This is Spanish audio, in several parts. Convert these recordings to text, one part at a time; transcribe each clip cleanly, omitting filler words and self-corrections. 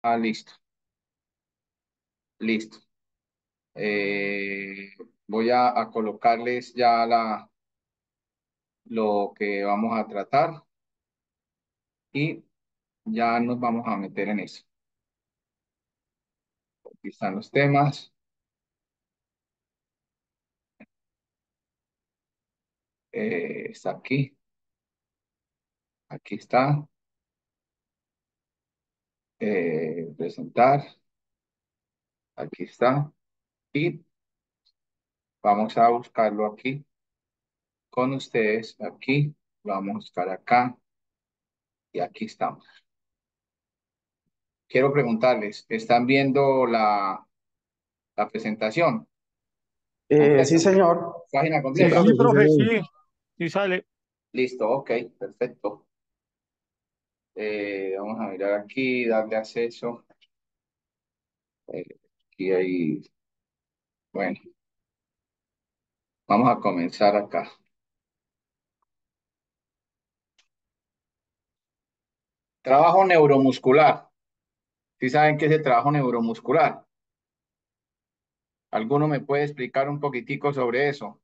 Listo, listo. Eh, Voy a colocarles ya lo que vamos a tratar y ya nos vamos a meter en eso. Aquí están los temas. Está aquí. Aquí está. Presentar. Aquí está. Y vamos a buscarlo aquí con ustedes. Aquí. Lo vamos a buscar acá. Y aquí estamos. Quiero preguntarles, ¿están viendo la presentación Sí, completa? señor. Página Sí, completa. Sí, profe, sí se profe, ve. sí, sí sale. Listo, ok, perfecto. Vamos a mirar aquí, darle acceso. Eh, Aquí hay, bueno, vamos a comenzar acá. Trabajo neuromuscular. ¿Sí saben qué es el trabajo neuromuscular? ¿Alguno me puede explicar un poquitico sobre eso?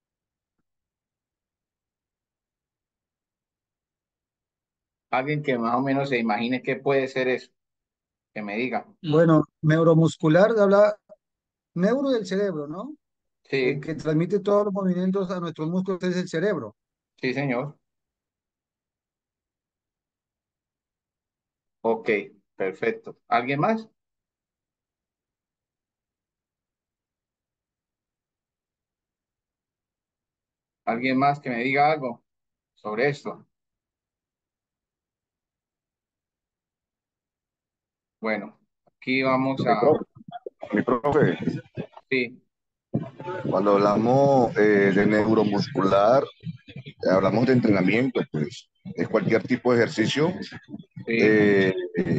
Alguien que más o menos se imagine qué puede ser eso, que me diga. Bueno, neuromuscular habla neuro del cerebro, ¿no? El Sí, que transmite todos los movimientos a nuestros músculos es el cerebro. sí, señor. Ok, perfecto. ¿Alguien más? ¿Alguien más que me diga algo sobre esto? Bueno, aquí vamos Mi a, profe, mi profe, sí, cuando hablamos de neuromuscular, hablamos de entrenamiento, pues es cualquier tipo de ejercicio sí, eh,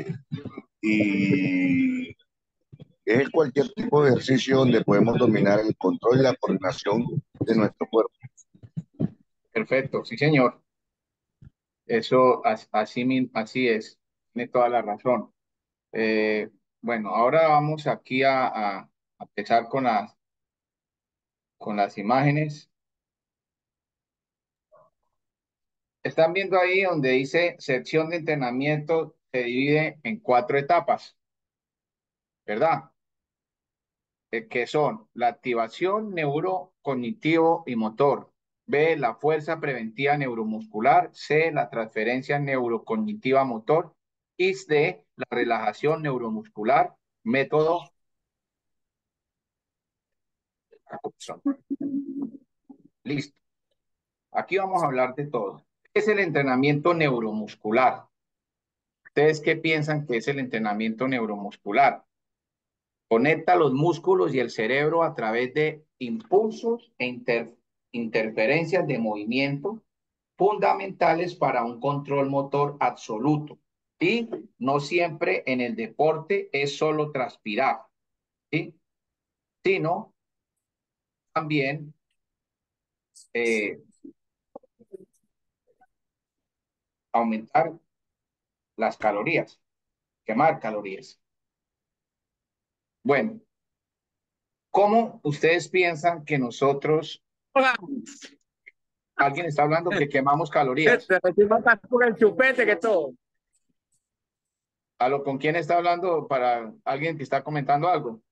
y es cualquier tipo de ejercicio donde podemos dominar el control y la coordinación de nuestro cuerpo. perfecto, sí, señor. Eso así, así es, tiene toda la razón. Eh, bueno, ahora vamos aquí a empezar con las imágenes. Están viendo ahí donde dice sección de entrenamiento se divide en 4 etapas, ¿verdad? Que son la activación neurocognitivo y motor, B, la fuerza preventiva neuromuscular, C, la transferencia neurocognitiva motor, y D, la relajación neuromuscular, método Jacobson. Listo. Aquí vamos a hablar de todo. ¿Qué es el entrenamiento neuromuscular? ¿Ustedes qué piensan que es el entrenamiento neuromuscular? Conecta los músculos y el cerebro a través de impulsos e interferencias de movimiento fundamentales para un control motor absoluto. Y no siempre en el deporte es solo transpirar, ¿sí? Sino también eh, aumentar las calorías, quemar calorías. Bueno, ¿cómo ustedes piensan que nosotros, Hola, alguien está hablando que quemamos calorías? este, estoy más por el chupete que todo. ¿Con quién está hablando para alguien que está comentando algo?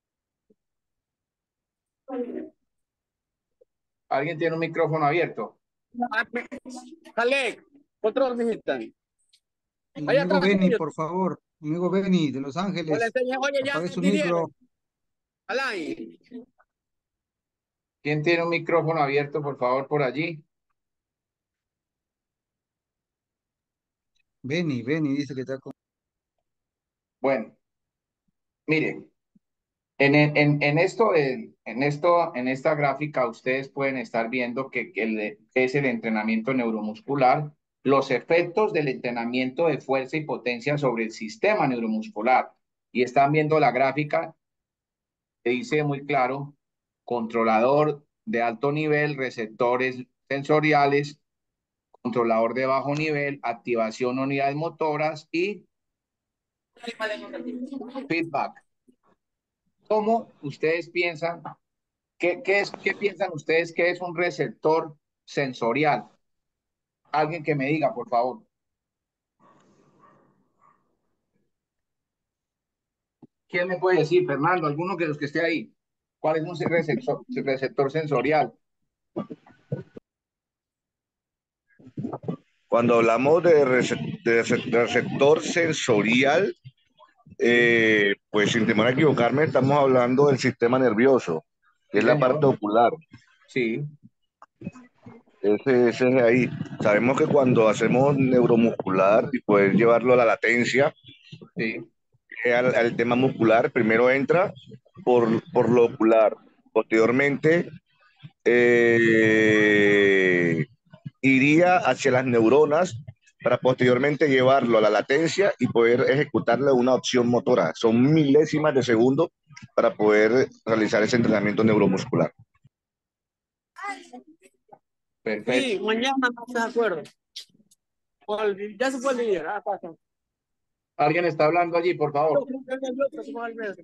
¿Alguien tiene un micrófono abierto? Alex, otro mijita. Mi Allá amigo atrás Benny, tuyo. por favor, amigo Benny de Los O le Ángeles, enseñé, oye, ya apague su vinieron. micro. Alain. ¿Quién tiene un micrófono abierto, por favor, por allí? Benny dice que está con... Bueno, miren, en esta gráfica ustedes pueden estar viendo que es el entrenamiento neuromuscular, los efectos del entrenamiento de fuerza y potencia sobre el sistema neuromuscular. Y están viendo la gráfica que dice muy claro, controlador de alto nivel, receptores sensoriales, controlador de bajo nivel, activación de unidades motoras y Feedback. ¿Cómo ustedes piensan, qué piensan ustedes que es un receptor sensorial? Alguien que me diga, por favor. ¿Quién me puede decir, Fernando, alguno de los que esté ahí? ¿Cuál es un receptor sensorial? Cuando hablamos de receptor sensorial, pues sin temor a equivocarme, estamos hablando del sistema nervioso, que Sí, es la parte señor. ocular. Sí, Ese es ahí. Sabemos que cuando hacemos neuromuscular y poder llevarlo a la latencia, sí. al tema muscular, primero entra por lo ocular. Posteriormente, eh, iría hacia las neuronas para posteriormente llevarlo a la latencia y poder ejecutarle una opción motora. Son milésimas de segundo para poder realizar ese entrenamiento neuromuscular. Sí, Perfecto. mañana no se acuerda. Ya se fue el líder. Ah, pasa. ¿Alguien está hablando allí, por Yo favor? creo que el otro se va al medio.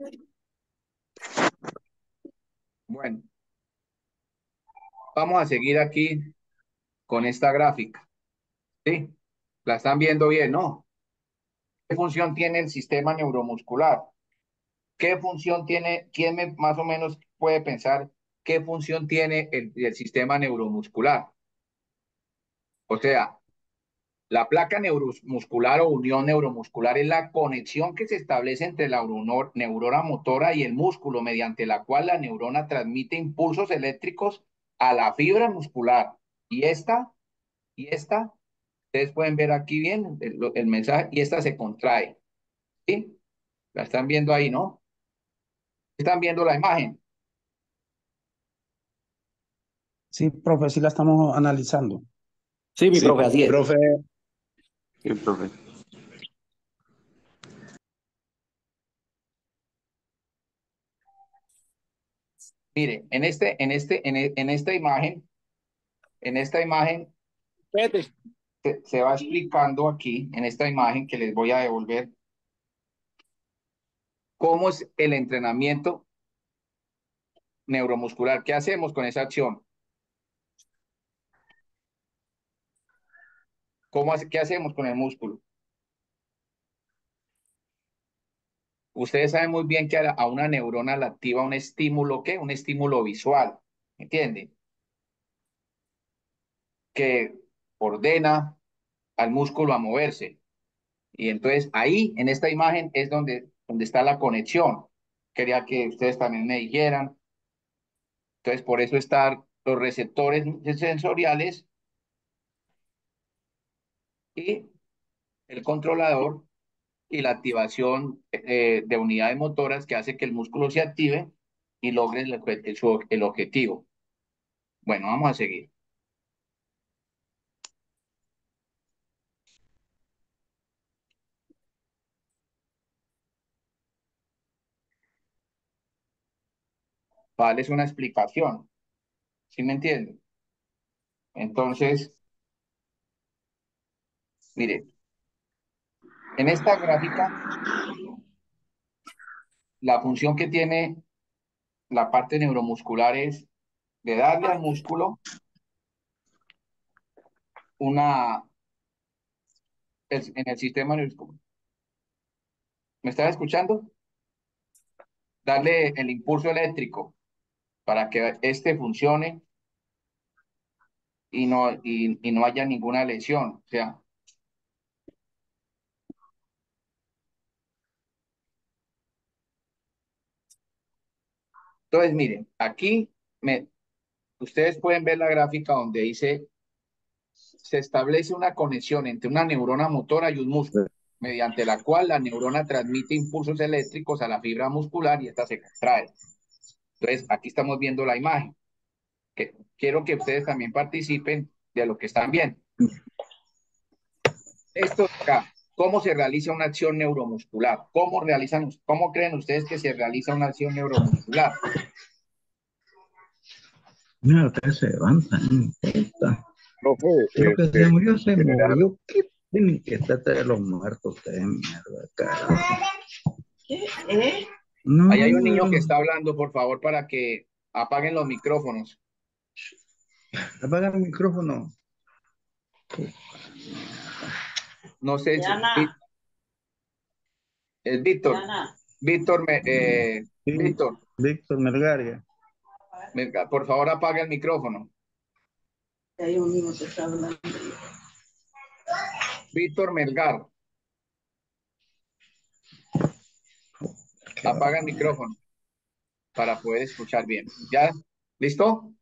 Bueno, vamos a seguir aquí con esta gráfica. ¿Sí? ¿La están viendo bien? ¿No? ¿Qué función tiene el sistema neuromuscular? ¿Qué función tiene? ¿Quién más o menos puede pensar qué función tiene el sistema neuromuscular? O sea, la placa neuromuscular o unión neuromuscular es la conexión que se establece entre la neurona motora y el músculo, mediante la cual la neurona transmite impulsos eléctricos a la fibra muscular. Y esta, ustedes pueden ver aquí bien el mensaje, y esta se contrae. ¿Sí? La están viendo ahí, ¿no? Están viendo la imagen. Sí, profe, sí la estamos analizando. Sí, mi profe, así es. Profe, Sí, profe. Mire, en esta imagen Vete. se va explicando aquí, en esta imagen que les voy a devolver, cómo es el entrenamiento neuromuscular. ¿Qué hacemos con esa acción? ¿Qué hacemos con el músculo? Ustedes saben muy bien que a una neurona la activa un estímulo, ¿qué? Un estímulo visual, ¿entienden? Que ordena al músculo a moverse. Y entonces ahí, en esta imagen, es donde está la conexión. Quería que ustedes también me dijeran. Entonces, por eso están los receptores sensoriales y el controlador y la activación de unidades motoras que hace que el músculo se active y logre el objetivo. Bueno, vamos a seguir. Vale, es una explicación. ¿Sí me entienden? Entonces, mire, en esta gráfica, la función que tiene la parte neuromuscular es de darle al músculo una, en el sistema neuromuscular. ¿Me estás escuchando? Darle el impulso eléctrico para que este funcione y no haya ninguna lesión. O sea, entonces miren, aquí ustedes pueden ver la gráfica donde dice, se establece una conexión entre una neurona motora y un músculo, mediante la cual la neurona transmite impulsos eléctricos a la fibra muscular y esta se contrae. Entonces, aquí estamos viendo la imagen. Quiero que ustedes también participen de lo que están viendo. Esto de acá, ¿cómo se realiza una acción neuromuscular? ¿Cómo creen ustedes que se realiza una acción neuromuscular? Mira, ustedes se levantan, no importa. Profe, Si lo que se murió, se general, murió. ¿Qué? Tienen que trata de los muertos ustedes, mierda, carajo. No, Ahí hay un niño que está hablando, por favor, para que apaguen los micrófonos. apaga el micrófono. No sé si Diana, es Víctor. Diana, Víctor, Sí, Víctor, Víctor Melgaria. por favor, apaga el micrófono. hay un niño que está hablando. Víctor Melgar, apaga el micrófono para poder escuchar bien. ¿Ya? ¿Listo?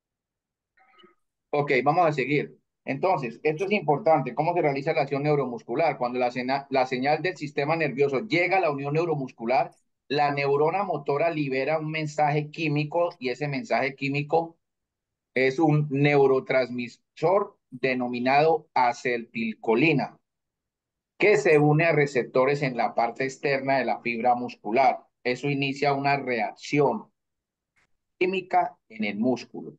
Ok, vamos a seguir. Entonces, esto es importante. ¿Cómo se realiza la acción neuromuscular? Cuando la señal del sistema nervioso llega a la unión neuromuscular, la neurona motora libera un mensaje químico y ese mensaje químico es un neurotransmisor denominado acetilcolina, que se une a receptores en la parte externa de la fibra muscular. Eso inicia una reacción química en el músculo.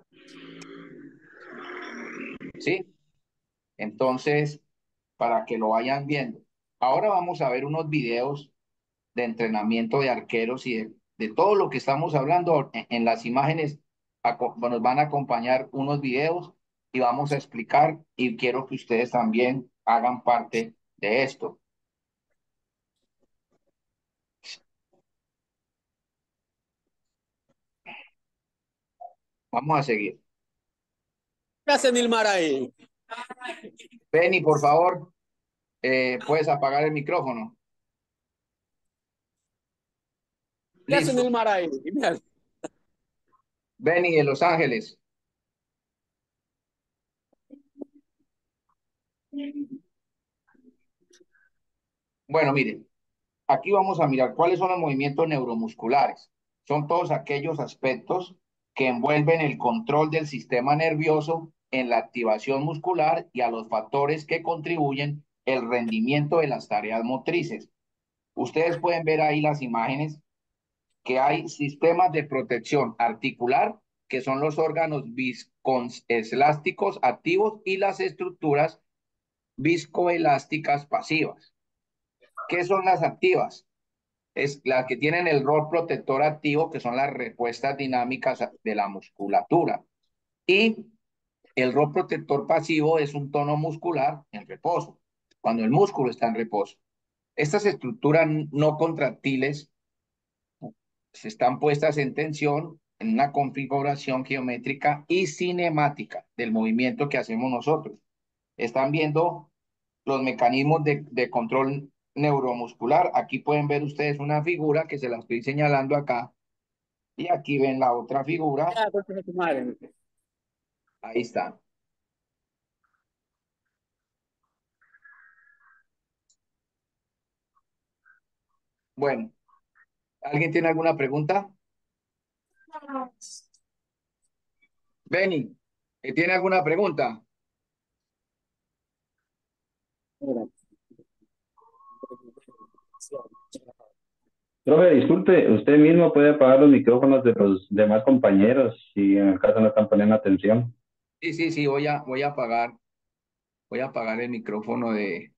¿Sí? Entonces, para que lo vayan viendo. Ahora vamos a ver unos videos de entrenamiento de arqueros y de todo lo que estamos hablando. En las imágenes nos van a acompañar unos videos y vamos a explicar y quiero que ustedes también hagan parte de esto. Vamos a seguir. ¿Qué hace Nilmar ahí? Benny, por favor, puedes apagar el micrófono. ¿Qué hace Listo. Nilmar ahí? Mira, Benny de Los Ángeles. Bueno, miren, aquí vamos a mirar cuáles son los movimientos neuromusculares. Son todos aquellos aspectos que envuelven el control del sistema nervioso en la activación muscular y a los factores que contribuyen el rendimiento de las tareas motrices. Ustedes pueden ver ahí las imágenes que hay sistemas de protección articular, que son los órganos viscoelásticos activos y las estructuras viscoelásticas pasivas. ¿Qué son las activas? Es las que tienen el rol protector activo, que son las respuestas dinámicas de la musculatura. Y el rol protector pasivo es un tono muscular en reposo, cuando el músculo está en reposo. Estas estructuras no contractiles están puestas en tensión en una configuración geométrica y cinemática del movimiento que hacemos nosotros. Están viendo los mecanismos de control neuromuscular. Aquí pueden ver ustedes una figura que se la estoy señalando acá. Y aquí ven la otra figura. ya, pues, tu madre. Ahí está. Bueno, ¿alguien tiene alguna pregunta? Benny, ¿tiene alguna pregunta? Mira. Profe, disculpe, usted mismo puede apagar los micrófonos de los demás compañeros si en el caso no están poniendo atención. Sí, sí, sí, voy a apagar el micrófono de...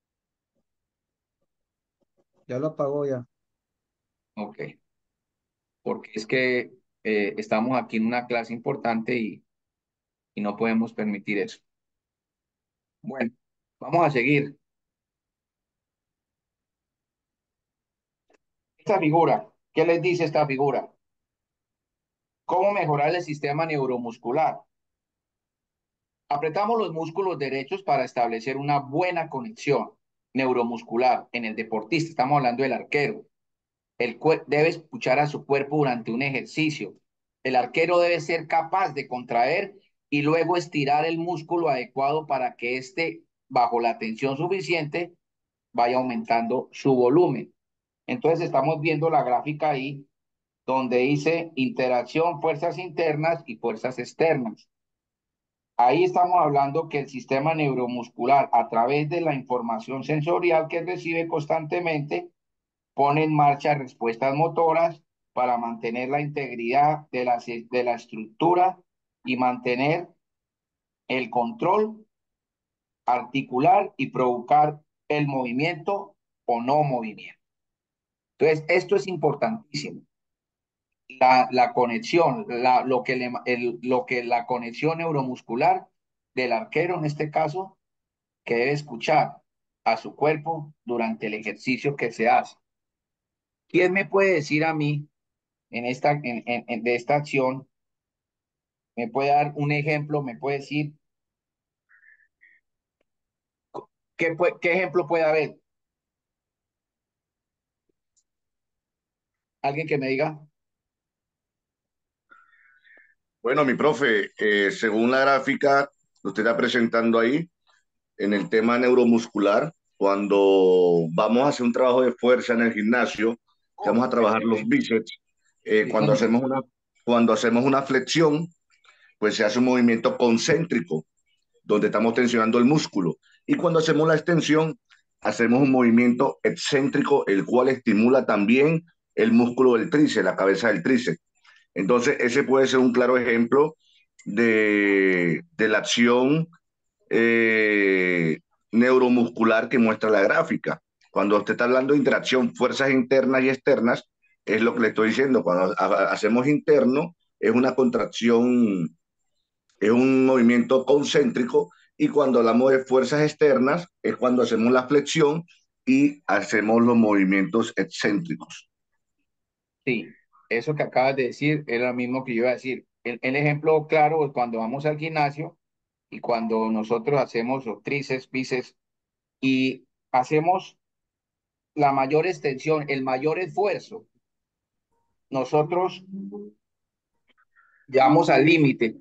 Ya lo apagó ya. Ok, porque es que estamos aquí en una clase importante y no podemos permitir eso. Bueno, vamos a seguir. Esta figura, ¿qué les dice esta figura? ¿Cómo mejorar el sistema neuromuscular? Apretamos los músculos derechos para establecer una buena conexión neuromuscular en el deportista. Estamos hablando del arquero. Debe escuchar a su cuerpo durante un ejercicio. El arquero debe ser capaz de contraer y luego estirar el músculo adecuado para que éste, bajo la tensión suficiente, vaya aumentando su volumen. Entonces estamos viendo la gráfica ahí donde dice interacción, fuerzas internas y fuerzas externas. Ahí estamos hablando que el sistema neuromuscular, a través de la información sensorial que recibe constantemente, pone en marcha respuestas motoras para mantener la integridad de la estructura y mantener el control articular y provocar el movimiento o no movimiento. Entonces, esto es importantísimo. La conexión, lo que la conexión neuromuscular del arquero, en este caso, que debe escuchar a su cuerpo durante el ejercicio que se hace. ¿Quién me puede decir a mí de esta acción? ¿Me puede dar un ejemplo? ¿Me puede decir qué ejemplo puede haber? ¿Alguien que me diga? Bueno, mi profe, según la gráfica que usted está presentando ahí, en el tema neuromuscular, cuando vamos a hacer un trabajo de fuerza en el gimnasio, que vamos a trabajar los Excelente. bíceps, Sí, señor. cuando hacemos una flexión, pues se hace un movimiento concéntrico, donde estamos tensionando el músculo. Y cuando hacemos la extensión, hacemos un movimiento excéntrico, el cual estimula también el músculo del tríceps, la cabeza del tríceps. Entonces, ese puede ser un claro ejemplo de la acción eh, neuromuscular que muestra la gráfica. Cuando usted está hablando de interacción, fuerzas internas y externas, es lo que le estoy diciendo. Cuando hacemos interno, es una contracción, es un movimiento concéntrico, y cuando hablamos de fuerzas externas, es cuando hacemos la flexión y hacemos los movimientos excéntricos. Sí, eso que acabas de decir es lo mismo que yo iba a decir. El ejemplo claro es cuando vamos al gimnasio y cuando nosotros hacemos los tríceps, bíceps y hacemos la mayor extensión, el mayor esfuerzo, nosotros llegamos al límite.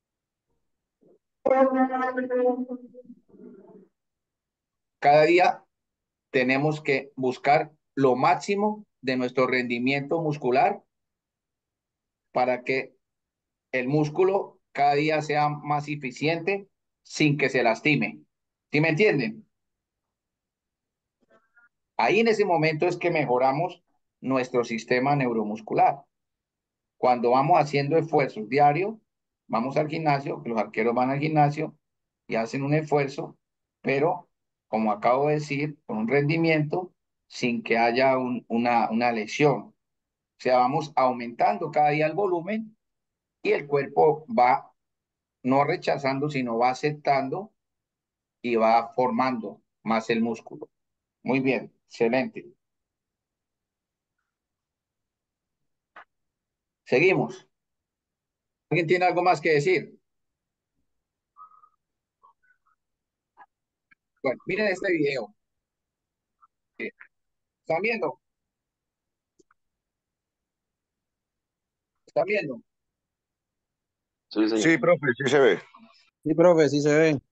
Cada día tenemos que buscar lo máximo de nuestro rendimiento muscular para que el músculo cada día sea más eficiente sin que se lastime. ¿Sí me entienden? Ahí en ese momento es que mejoramos nuestro sistema neuromuscular. Cuando vamos haciendo esfuerzos diarios, vamos al gimnasio, los arqueros van al gimnasio y hacen un esfuerzo, pero como acabo de decir, con un rendimiento sin que haya una lesión. O sea, vamos aumentando cada día el volumen y el cuerpo va no rechazando, sino va aceptando y va formando más el músculo. Muy bien, excelente. Seguimos. ¿Alguien tiene algo más que decir? Bueno, miren este video. ¿Están viendo? ¿Están viendo? Sí, señor. Sí, profe, sí se ve. Sí, profe, sí se ve.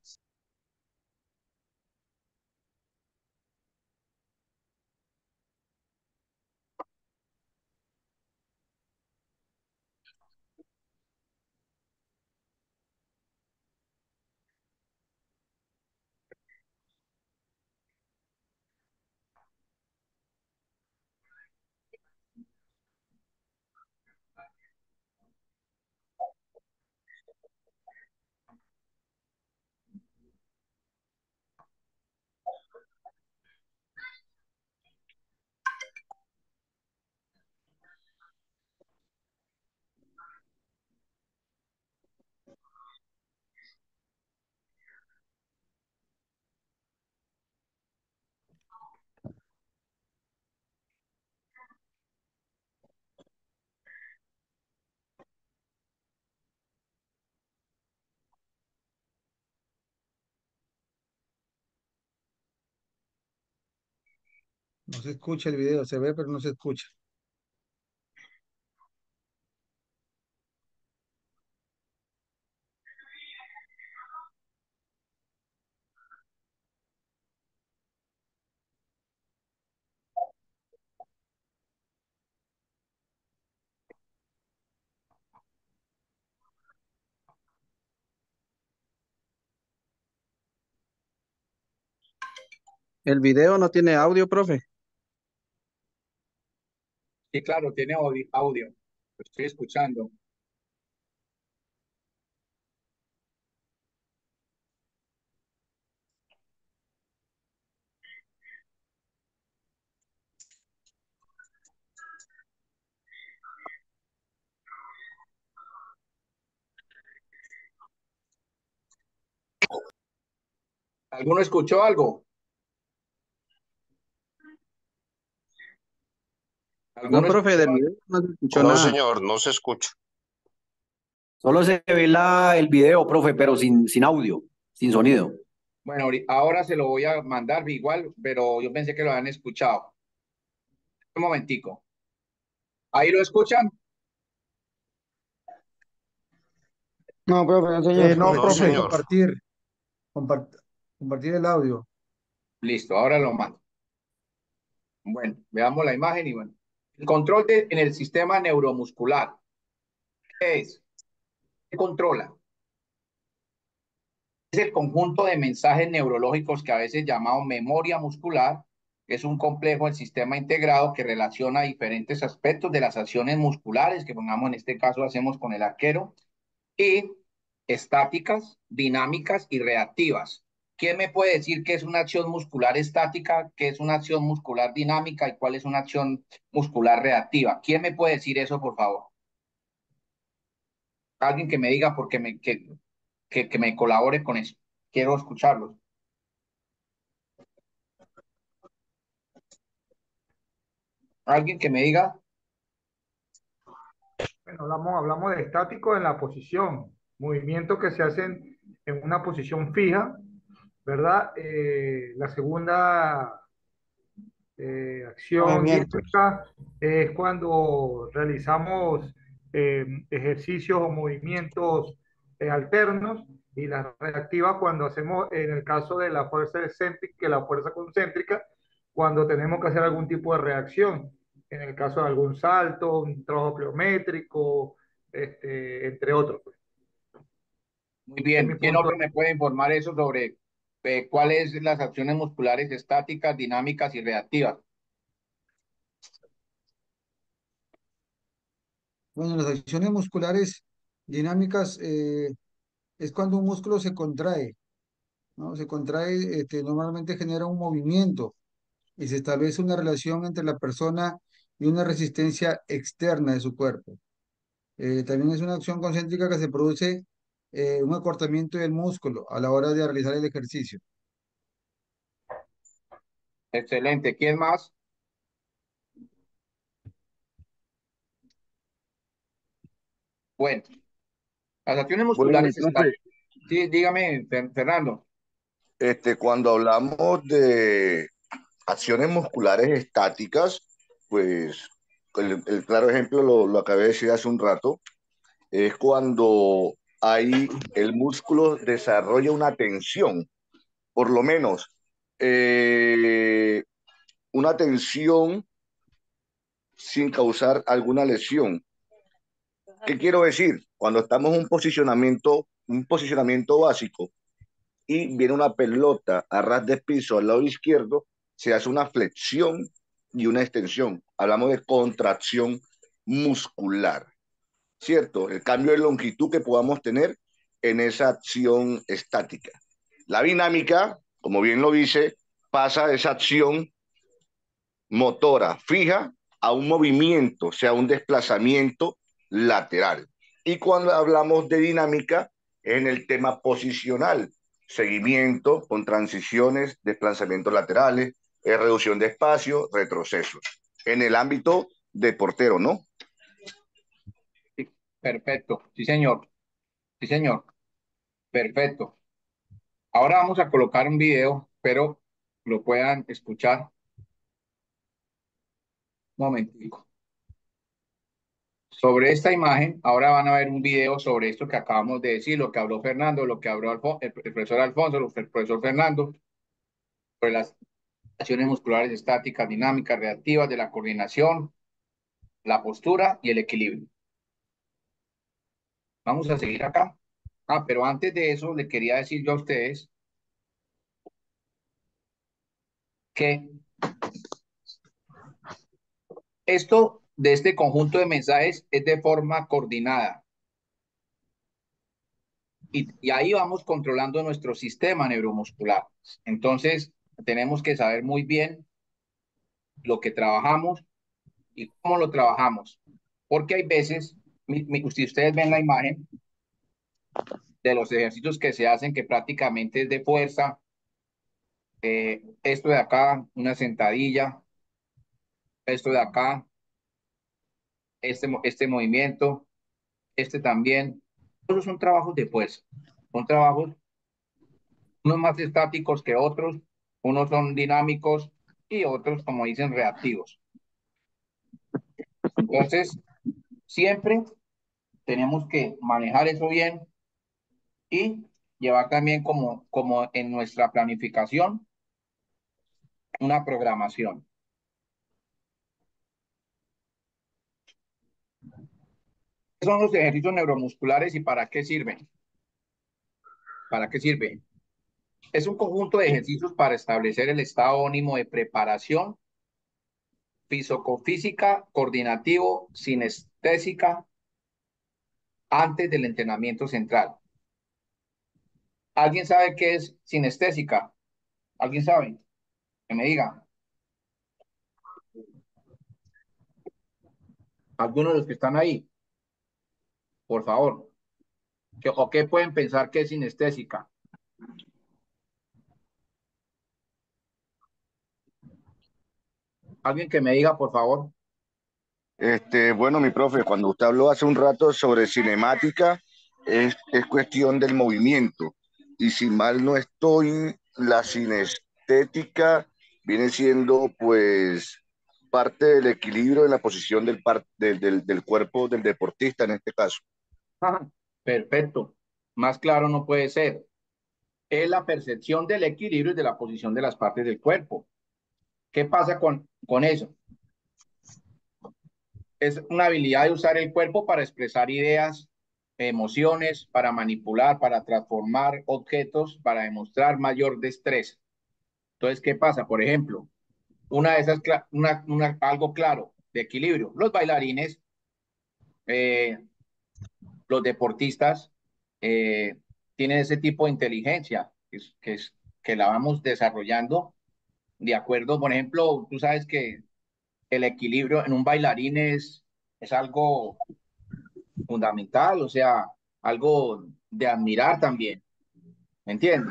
No se escucha el video, se ve, pero no se escucha. El video no tiene audio, profe. Sí, claro, tiene audio. Lo estoy escuchando. ¿Alguno escuchó algo? No, ¿Alguno profe, escuchó del algo? video no se escuchó No, nada. señor, no se escucha. Solo se ve el video, profe, pero sin audio, sin sonido. Bueno, ahora se lo voy a mandar igual, pero yo pensé que lo habían escuchado. Un momentico. ¿Ahí lo escuchan? No, profe, no, señor. No, No, profe, señor. compartir el audio. Listo, ahora lo mando. Bueno, veamos la imagen y bueno. El control en el sistema neuromuscular. ¿Qué es? ¿Qué controla? Es el conjunto de mensajes neurológicos que a veces llamamos memoria muscular, que es un complejo del sistema integrado que relaciona diferentes aspectos de las acciones musculares, que pongamos en este caso hacemos con el arquero, y estáticas, dinámicas y reactivas. ¿Quién me puede decir qué es una acción muscular estática, qué es una acción muscular dinámica y cuál es una acción muscular reactiva? ¿Quién me puede decir eso, por favor? Alguien que me diga porque que me colabore con eso. Quiero escucharlos. Alguien que me diga. Bueno, hablamos de estático en la posición, movimientos que se hacen en una posición fija, ¿verdad? La segunda acción Movimientos. dinámica es cuando realizamos ejercicios o movimientos alternos, y la reactiva cuando hacemos, en el caso de la fuerza excéntrica y la fuerza concéntrica, cuando tenemos que hacer algún tipo de reacción, en el caso de algún salto, un trabajo pliométrico, entre otros. Muy Es mi bien. ¿Quién punto. otro me puede informar eso sobre cuáles las acciones musculares estáticas, dinámicas y reactivas? Bueno, las acciones musculares dinámicas es cuando un músculo se contrae, ¿no? Se contrae, normalmente genera un movimiento y se establece una relación entre la persona y una resistencia externa de su cuerpo. También es una acción concéntrica que se produce un acortamiento del músculo a la hora de realizar el ejercicio. Excelente. ¿Quién más? Bueno, las acciones Bueno, musculares profe, estáticas. Sí, dígame, Fernando. cuando hablamos de acciones musculares estáticas, pues el claro ejemplo lo acabé de decir hace un rato, es cuando hay el músculo desarrolla una tensión, por lo menos eh, una tensión sin causar alguna lesión. ¿Qué quiero decir? Cuando estamos en un posicionamiento básico y viene una pelota a ras de piso al lado izquierdo, se hace una flexión y una extensión. Hablamos de contracción muscular, ¿cierto? El cambio de longitud que podamos tener en esa acción estática. La dinámica, como bien lo dice, pasa de esa acción motora fija a un movimiento, o sea, un desplazamiento lateral. Y cuando hablamos de dinámica, en el tema posicional, seguimiento con transiciones, desplazamientos laterales, reducción de espacio, retrocesos. En el ámbito de portero, ¿no? Sí, perfecto. Sí, señor. Sí, señor. Perfecto. Ahora vamos a colocar un video, pero lo puedan escuchar. Un momentico. Sobre esta imagen, ahora van a ver un video sobre esto que acabamos de decir, lo que habló Fernando, lo que habló el profesor Alfonso, el profesor Fernando, sobre las acciones musculares estáticas, dinámicas, reactivas, de la coordinación, la postura y el equilibrio. Vamos a seguir acá. Pero antes de eso, le quería decir yo a ustedes que esto de este conjunto de mensajes es de forma coordinada. Y ahí vamos controlando nuestro sistema neuromuscular. Entonces, tenemos que saber muy bien lo que trabajamos y cómo lo trabajamos. Porque hay veces, si ustedes ven la imagen de los ejercicios que se hacen, que prácticamente es de fuerza, Esto de acá, una sentadilla, esto de acá, este movimiento, este también. Todos son trabajos de fuerza. Son trabajos, unos más estáticos que otros, unos son dinámicos y otros, como dicen, reactivos. Entonces, siempre tenemos que manejar eso bien y llevar también como en nuestra planificación una programación. ¿Qué son los ejercicios neuromusculares y para qué sirven? ¿Para qué sirve? Es un conjunto de ejercicios para establecer el estado ánimo de preparación física, coordinativo, sinestésica antes del entrenamiento central. ¿Alguien sabe qué es sinestésica? ¿Alguien sabe? Que me diga. Algunos de los que están ahí, por favor. ¿O qué pueden pensar que es sinestésica? Alguien que me diga, por favor. Bueno, mi profe, cuando usted habló hace un rato sobre cinemática, es cuestión del movimiento. Y si mal no estoy, la cinestética viene siendo pues parte del equilibrio en la posición del cuerpo del deportista en este caso. Ajá, perfecto. Más claro no puede ser. Es la percepción del equilibrio y de la posición de las partes del cuerpo. ¿Qué pasa con eso? Es una habilidad de usar el cuerpo para expresar ideas, emociones, para manipular, para transformar objetos, para demostrar mayor destreza. Entonces, ¿qué pasa? Por ejemplo, una de esas, algo claro de equilibrio. Los bailarines, eh, los deportistas, eh, tienen ese tipo de inteligencia que la vamos desarrollando de acuerdo. Por ejemplo, tú sabes que el equilibrio en un bailarín es algo fundamental, o sea, algo de admirar también, ¿me entiendes?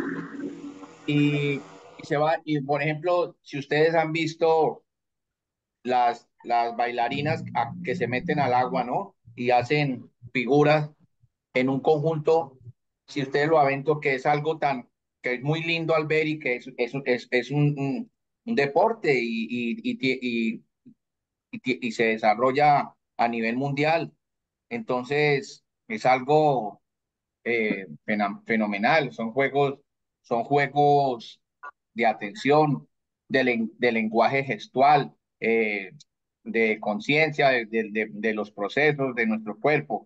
Y por ejemplo, si ustedes han visto las bailarinas que se meten al agua, ¿no? Y hacen figuras en un conjunto, si ustedes lo ven, que es algo que es muy lindo al ver y que es un deporte y se desarrolla a nivel mundial. Entonces, es algo fenomenal. Son juegos de atención, de lenguaje gestual, de conciencia de los procesos de nuestro cuerpo.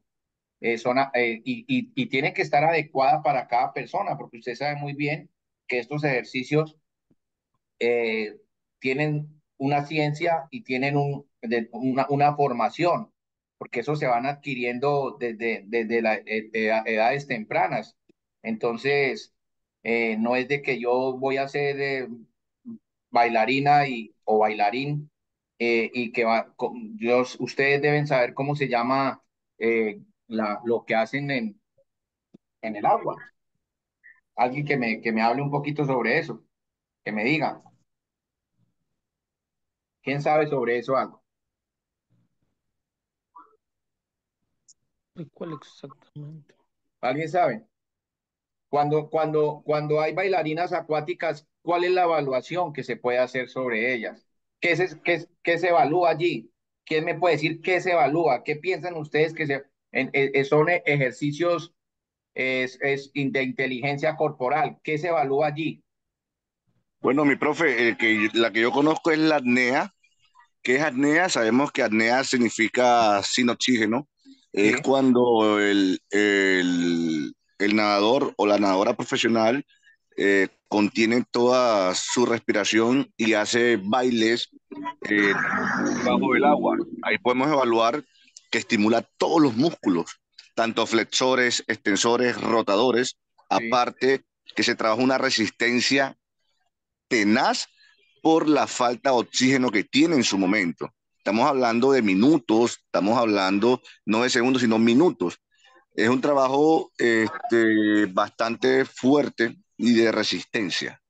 Y tienen que estar adecuadas para cada persona, porque usted sabe muy bien que estos ejercicios eh, tienen una ciencia y tienen una formación, porque eso se van adquiriendo desde las edades tempranas. Entonces, no es de que yo voy a ser bailarina o bailarín y que ustedes deben saber cómo se llama lo que hacen en el agua. Alguien que me hable un poquito sobre eso, que me diga. ¿Quién sabe sobre eso algo? ¿Y cuál exactamente? ¿Alguien sabe? Cuando hay bailarinas acuáticas, ¿cuál es la evaluación que se puede hacer sobre ellas? ¿Qué se evalúa allí? ¿Quién me puede decir qué se evalúa? ¿Qué piensan ustedes son ejercicios de inteligencia corporal? ¿Qué se evalúa allí? Bueno, mi profe, la que yo conozco es la apnea. ¿Qué es apnea? Sabemos que apnea significa sin oxígeno. Es Sí, cuando el nadador o la nadadora profesional contiene toda su respiración y hace bailes eh, bajo el agua. Ahí podemos evaluar que estimula todos los músculos, tanto flexores, extensores, rotadores, sí. aparte que se trabaja una resistencia tenaz por la falta de oxígeno que tiene en su momento. Estamos hablando de minutos, estamos hablando no de segundos, sino minutos. Es un trabajo bastante fuerte y de resistencia.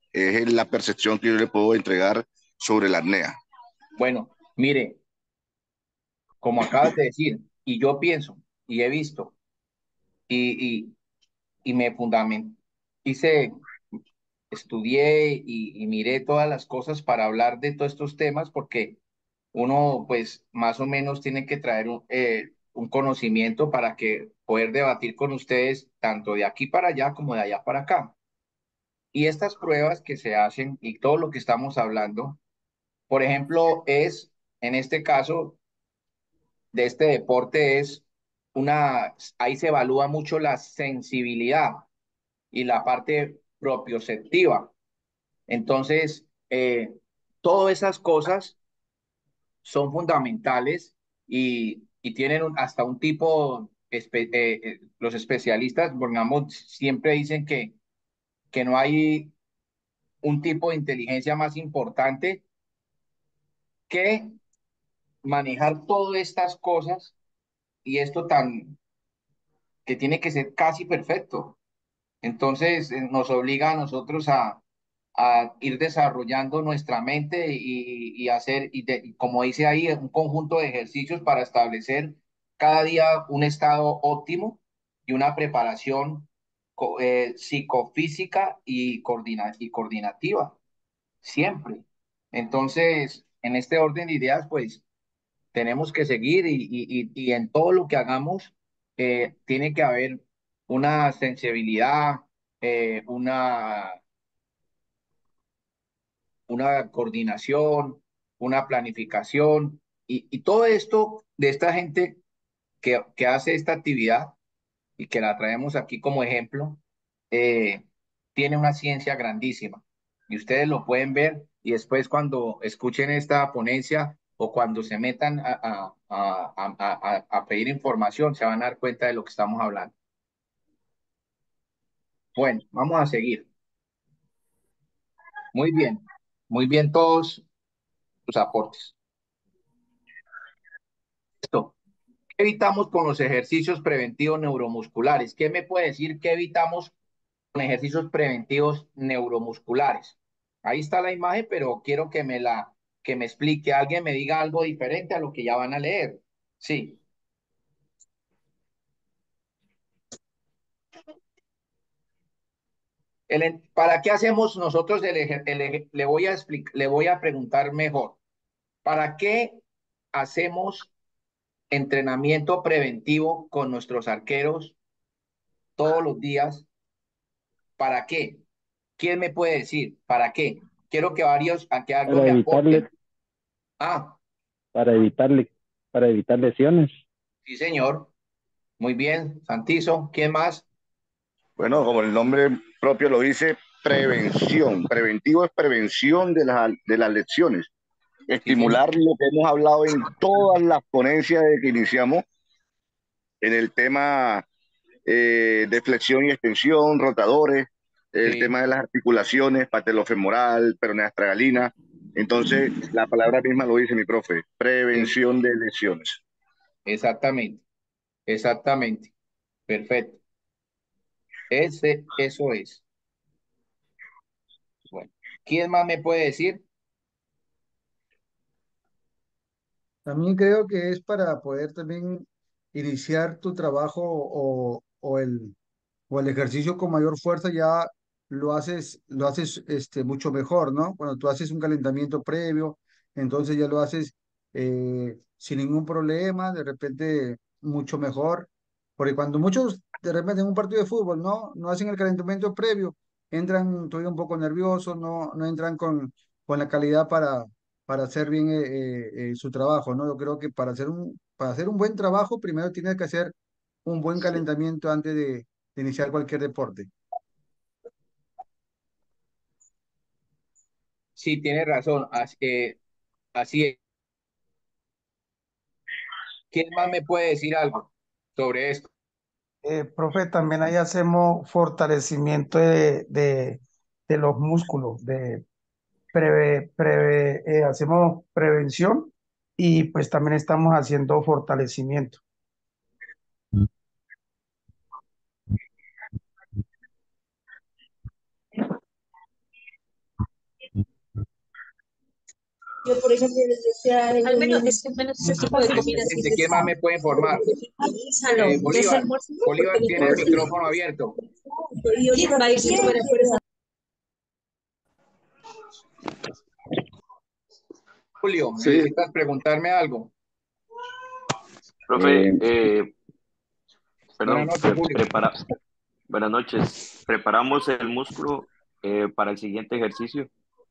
Es la percepción que yo le puedo entregar sobre la apnea. Bueno, mire, como acabas de decir, y yo pienso, y he visto, y, y, y me fundamenté, hice, estudié y miré todas las cosas para hablar de todos estos temas, porque uno, pues, más o menos tiene que traer un conocimiento para que poder debatir con ustedes, tanto de aquí para allá como de allá para acá. Y estas pruebas que se hacen y todo lo que estamos hablando, por ejemplo, es, en este caso, de este deporte es ahí se evalúa mucho la sensibilidad y la parte propioceptiva. Entonces, todas esas cosas son fundamentales y tienen hasta un tipo, los especialistas, digamos, siempre dicen que no hay un tipo de inteligencia más importante que manejar todas estas cosas y esto tan que tiene que ser casi perfecto. Entonces, nos obliga a nosotros a ir desarrollando nuestra mente y hacer, y como dice ahí, un conjunto de ejercicios para establecer cada día un estado óptimo y una preparación psicofísica y coordinativa, siempre. Entonces, en este orden de ideas, pues tenemos que seguir y en todo lo que hagamos tiene que haber una sensibilidad, una coordinación, una planificación y todo esto de esta gente que hace esta actividad y que la traemos aquí como ejemplo, eh, tiene una ciencia grandísima y ustedes lo pueden ver y después cuando escuchen esta ponencia o cuando se metan a pedir información se van a dar cuenta de lo que estamos hablando. Bueno, vamos a seguir. Muy bien todos sus aportes. Esto, ¿qué evitamos con los ejercicios preventivos neuromusculares? ¿Qué me puede decir qué evitamos con ejercicios preventivos neuromusculares? Ahí está la imagen, pero quiero que me explique, alguien me diga algo diferente a lo que ya van a leer. Sí. ¿Para qué hacemos nosotros le voy a le voy a preguntar mejor. ¿Para qué hacemos entrenamiento preventivo con nuestros arqueros todos los días? ¿Para qué? ¿Quién me puede decir? ¿Para qué? Quiero que que algo Para me evitarle, aporten. Ah, para evitarle, para evitar lesiones. sí, señor. Muy bien, Santizo. ¿Quién más? Bueno, como el nombre propio lo dice, prevención. Preventivo es prevención de las lesiones. Sí, señor. Estimular lo que hemos hablado en todas las ponencias de que iniciamos en el tema de flexión y extensión, rotadores, el Sí, tema de las articulaciones, patelofemoral, peronea astragalina. Entonces, la palabra misma lo dice mi profe, es- prevención de lesiones. exactamente, exactamente. Perfecto. Eso es. Bueno, ¿quién más me puede decir? También creo que es para poder también iniciar tu trabajo o el ejercicio con mayor fuerza ya lo haces mucho mejor, ¿no? Cuando tú haces un calentamiento previo, entonces ya lo haces sin ningún problema, de repente mucho mejor, porque cuando muchos de repente en un partido de fútbol no hacen el calentamiento previo, entran todavía un poco nerviosos, no entran con la calidad para hacer bien su trabajo, ¿no? Yo creo que para hacer un buen trabajo, primero tienes que hacer un buen calentamiento antes de iniciar cualquier deporte. Sí, tiene razón. Así es. ¿Quién más me puede decir algo sobre esto? Profe, también ahí hacemos fortalecimiento de los músculos, hacemos prevención y pues también estamos haciendo fortalecimiento. Yo, por ejemplo, les decía al menos ese tipo de comida sí Excelente. se ¿Quién más me puede informar? Bolívar. Bolívar tiene el micrófono abierto. Y ahorita va a ir súper fuerza. Julio, Sí. ¿necesitas preguntarme algo? Profe, Buenas perdón, noches, Julio. buenas noches. ¿Preparamos el músculo para el siguiente ejercicio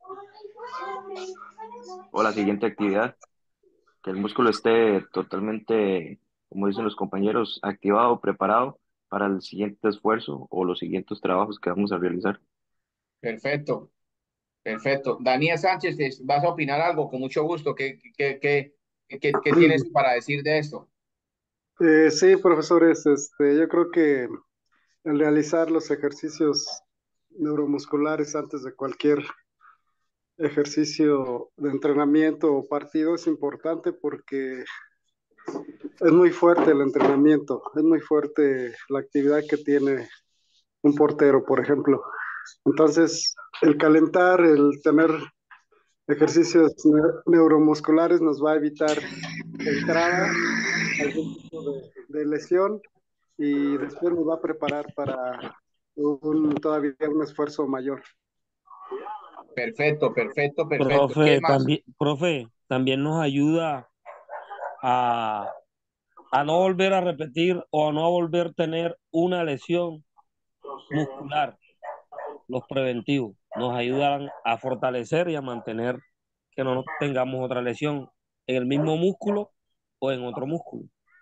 o la siguiente actividad? Que el músculo esté totalmente, como dicen los compañeros, activado, preparado para el siguiente esfuerzo o los siguientes trabajos que vamos a realizar. Perfecto, perfecto. Daniel Sánchez, ¿vas a opinar algo? Con mucho gusto. ¿Qué tienes para decir de esto? Sí, profesores, yo creo que el realizar los ejercicios neuromusculares antes de cualquier ejercicio de entrenamiento o partido es importante porque es muy fuerte el entrenamiento, es muy fuerte la actividad que tiene un portero, por ejemplo. Entonces, el calentar, el tener ejercicios neuromusculares nos va a evitar entrada, algún tipo de lesión y después nos va a preparar para todavía un esfuerzo mayor. Perfecto, perfecto, perfecto. ¿Quién más? Profe, también nos ayuda a, a no volver a repetir o a no volver a tener una lesión muscular. Los preventivos nos ayudan a fortalecer y a mantener que no tengamos otra lesión en el mismo músculo o en otro músculo.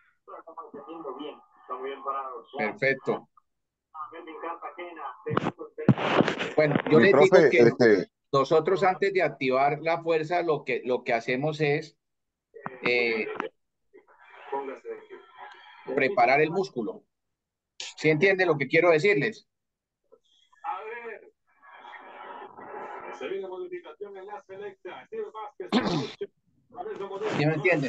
Perfecto. Bueno, yo Mi les digo profe, que nosotros antes de activar la fuerza, lo que hacemos es preparar el músculo. ¿Sí entienden lo que quiero decirles? ¿Sí me entienden?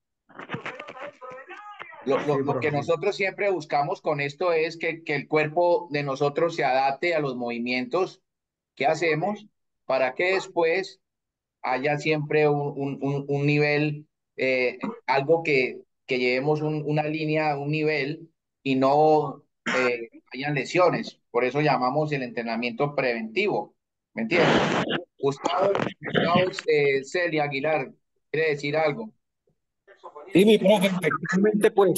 Lo que nosotros siempre buscamos con esto es que el cuerpo de nosotros se adapte a los movimientos que hacemos para que después haya siempre un nivel, algo que llevemos una línea, un nivel y no hayan lesiones. Por eso llamamos el entrenamiento preventivo. ¿Me entiendes? Gustavo Celia Aguilar, ¿quiere decir algo? Sí, mi profe, efectivamente, pues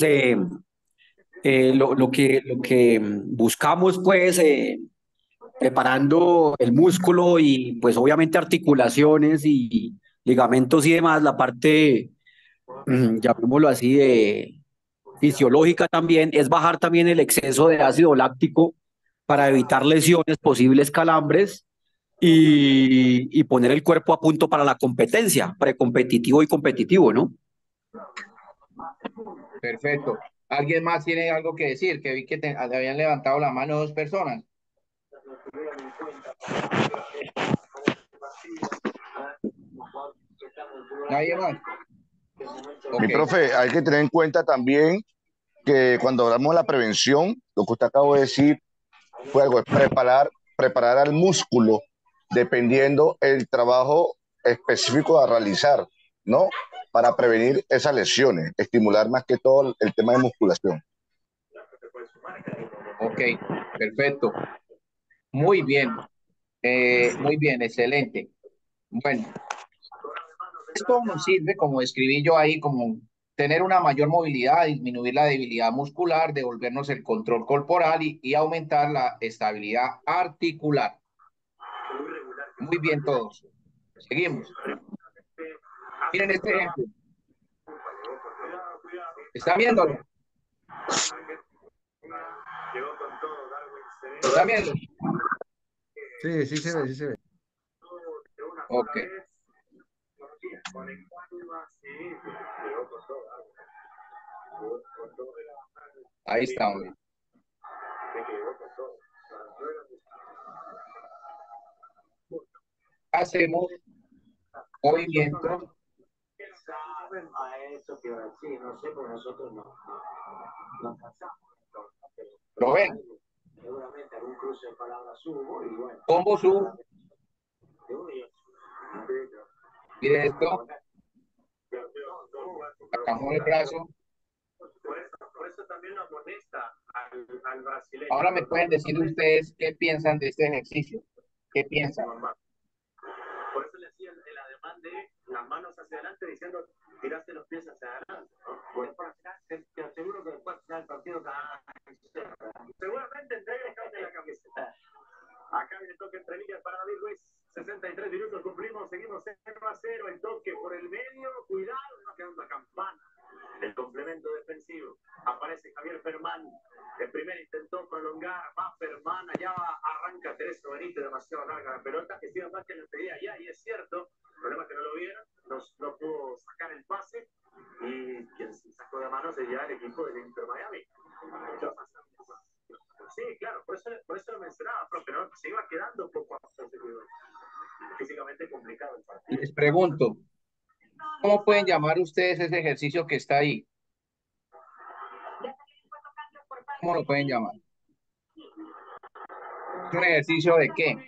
lo que buscamos, pues, preparando el músculo y, pues, obviamente articulaciones y ligamentos y demás, la parte, llamémoslo así, de fisiológica también, es bajar también el exceso de ácido láctico para evitar lesiones, posibles calambres y poner el cuerpo a punto para la competencia, precompetitivo y competitivo, ¿no? Perfecto. ¿Alguien más tiene algo que decir? Que vi que habían levantado la mano dos personas. ¿Nadie más? Mi profe, hay que tener en cuenta también que cuando hablamos de la prevención, lo que usted acabó de decir fue algo, es preparar al músculo dependiendo el trabajo específico a realizar, ¿no? Para prevenir esas lesiones, estimular más que todo el tema de musculación. Ok, perfecto. Muy bien, excelente. Bueno, esto nos sirve, como escribí yo ahí, como tener una mayor movilidad, disminuir la debilidad muscular, devolvernos el control corporal y aumentar la estabilidad articular. Muy bien todos. Seguimos. Miren este ejemplo. ¿Están viéndolo? ¿Están viendo? Sí, sí se ve, sí se ve. Ok. Ahí estamos. Hacemos movimientos. ¿Lo ven? Combo sub. Mire esto, sacamos el brazo. Por eso también lo amonesta al brasileño. Ahora me pueden decir ustedes qué piensan de este ejercicio. ¿Qué piensan? Por eso le hacía el ademán de las manos hacia adelante diciendo tiraste los pies hacia adelante, ¿no? Pues te aseguro que después del partido seguramente entregue la camiseta. Acá viene el toque entre líneas para David Luiz. 63 minutos cumplimos, seguimos 0-0. El toque por el medio, cuidado, no queda una campana. El complemento defensivo. Aparece Javier Fermán. El primer intentó prolongar, va Fermán, allá arranca Teresa Benítez, demasiado larga la pelota, que sigue más que le pedía allá, y es cierto, el problema es que no lo vieron, no pudo sacar el pase, y quien sacó de mano sería el equipo del Inter Miami. Sí, claro, por eso lo mencionaba, pero no, se iba quedando poco a poco, físicamente complicado el partido. Les pregunto, ¿cómo pueden llamar ustedes ese ejercicio que está ahí? ¿Cómo lo pueden llamar? ¿Es un ejercicio de qué?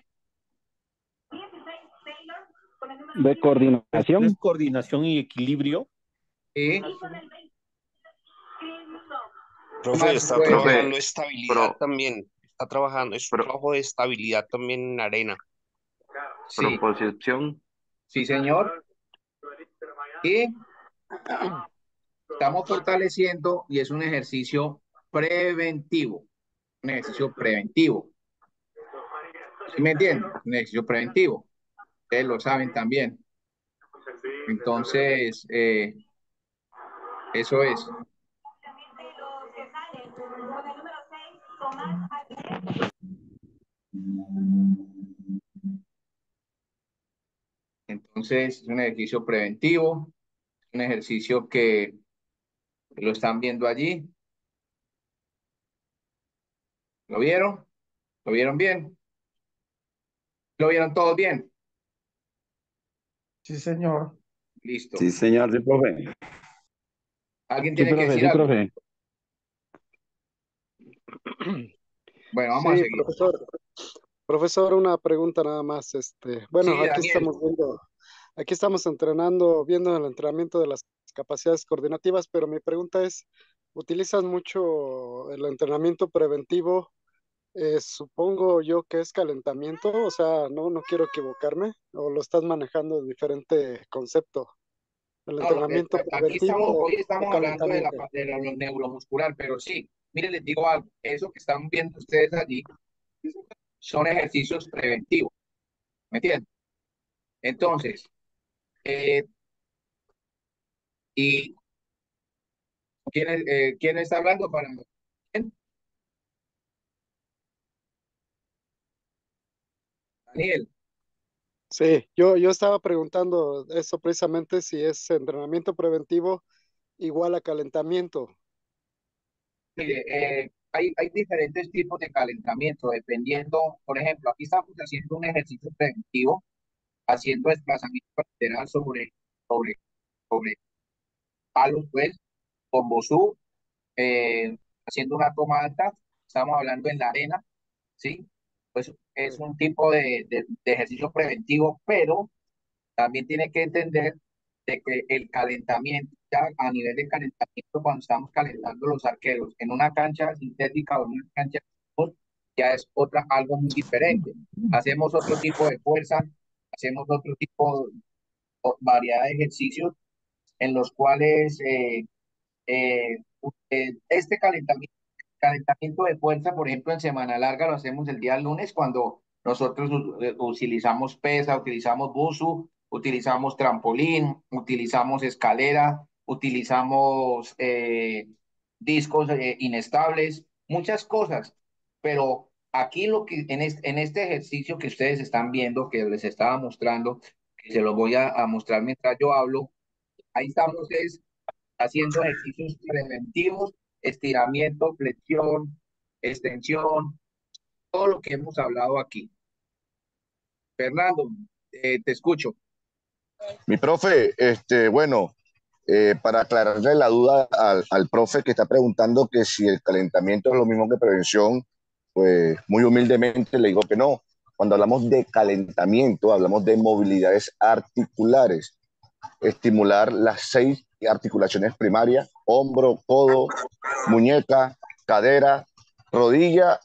De coordinación. ¿No es coordinación y equilibrio? Sí. Profe, está puede ser? trabajando estabilidad también. Está trabajando, es un trabajo de estabilidad también en arena. Sí. Proposición. Sí, señor. Y estamos fortaleciendo y es un ejercicio preventivo. Un ejercicio preventivo. ¿Sí me entienden? Un ejercicio preventivo. Ustedes lo saben también. Entonces, eso es. Entonces, es un ejercicio preventivo, un ejercicio que lo están viendo allí. ¿Lo vieron? ¿Lo vieron bien? ¿Lo vieron todos bien? Sí, señor. Listo. Sí, señor, sí, profe. ¿Alguien Sí, tiene que profe, decir sí, algo? profe. Bueno, vamos a Sí, seguir. profesor, una pregunta nada más. Bueno, Sí, aquí Daniel. estamos viendo, aquí estamos entrenando, viendo el entrenamiento de las capacidades coordinativas, pero mi pregunta es, ¿utilizas mucho el entrenamiento preventivo? Supongo yo que es calentamiento, o sea, no quiero equivocarme, o lo estás manejando de diferente concepto, el No, entrenamiento aquí preventivo hoy o estamos hablando de calentamiento. de lo neuromuscular, pero sí, miren, les digo algo, eso que están viendo ustedes allí son ejercicios preventivos, ¿me entienden? Entonces, ¿y quién está hablando para quién? Daniel. Sí, yo estaba preguntando eso precisamente si es entrenamiento preventivo igual a calentamiento. Mire, hay diferentes tipos de calentamiento, dependiendo, por ejemplo, aquí estamos haciendo un ejercicio preventivo, haciendo desplazamiento lateral sobre, sobre palos, pues, con Bosú, haciendo una toma alta, estamos hablando en la arena, ¿sí? Pues es un tipo de ejercicio preventivo, pero también tiene que entender de que el calentamiento, ya a nivel de calentamiento, cuando estamos calentando los arqueros en una cancha sintética o en una cancha de fútbol, ya es algo muy diferente. Hacemos otro tipo de fuerza, hacemos otro tipo, variedad de ejercicios en los cuales este calentamiento de fuerza, por ejemplo, en semana larga lo hacemos el día lunes cuando nosotros utilizamos pesa, utilizamos buzu, utilizamos trampolín, utilizamos escalera, utilizamos discos inestables, muchas cosas. Pero aquí lo que en este ejercicio que ustedes están viendo, que les estaba mostrando, que se lo voy a mostrar mientras yo hablo, ahí estamos haciendo ejercicios preventivos, estiramiento, flexión, extensión, todo lo que hemos hablado aquí. Fernando, te escucho. Mi profe, bueno, para aclararle la duda al profe que está preguntando que si el calentamiento es lo mismo que prevención, pues muy humildemente le digo que no. Cuando hablamos de calentamiento, hablamos de movilidades articulares. estimular las 6 articulaciones primarias: hombro, codo, muñeca, cadera, rodilla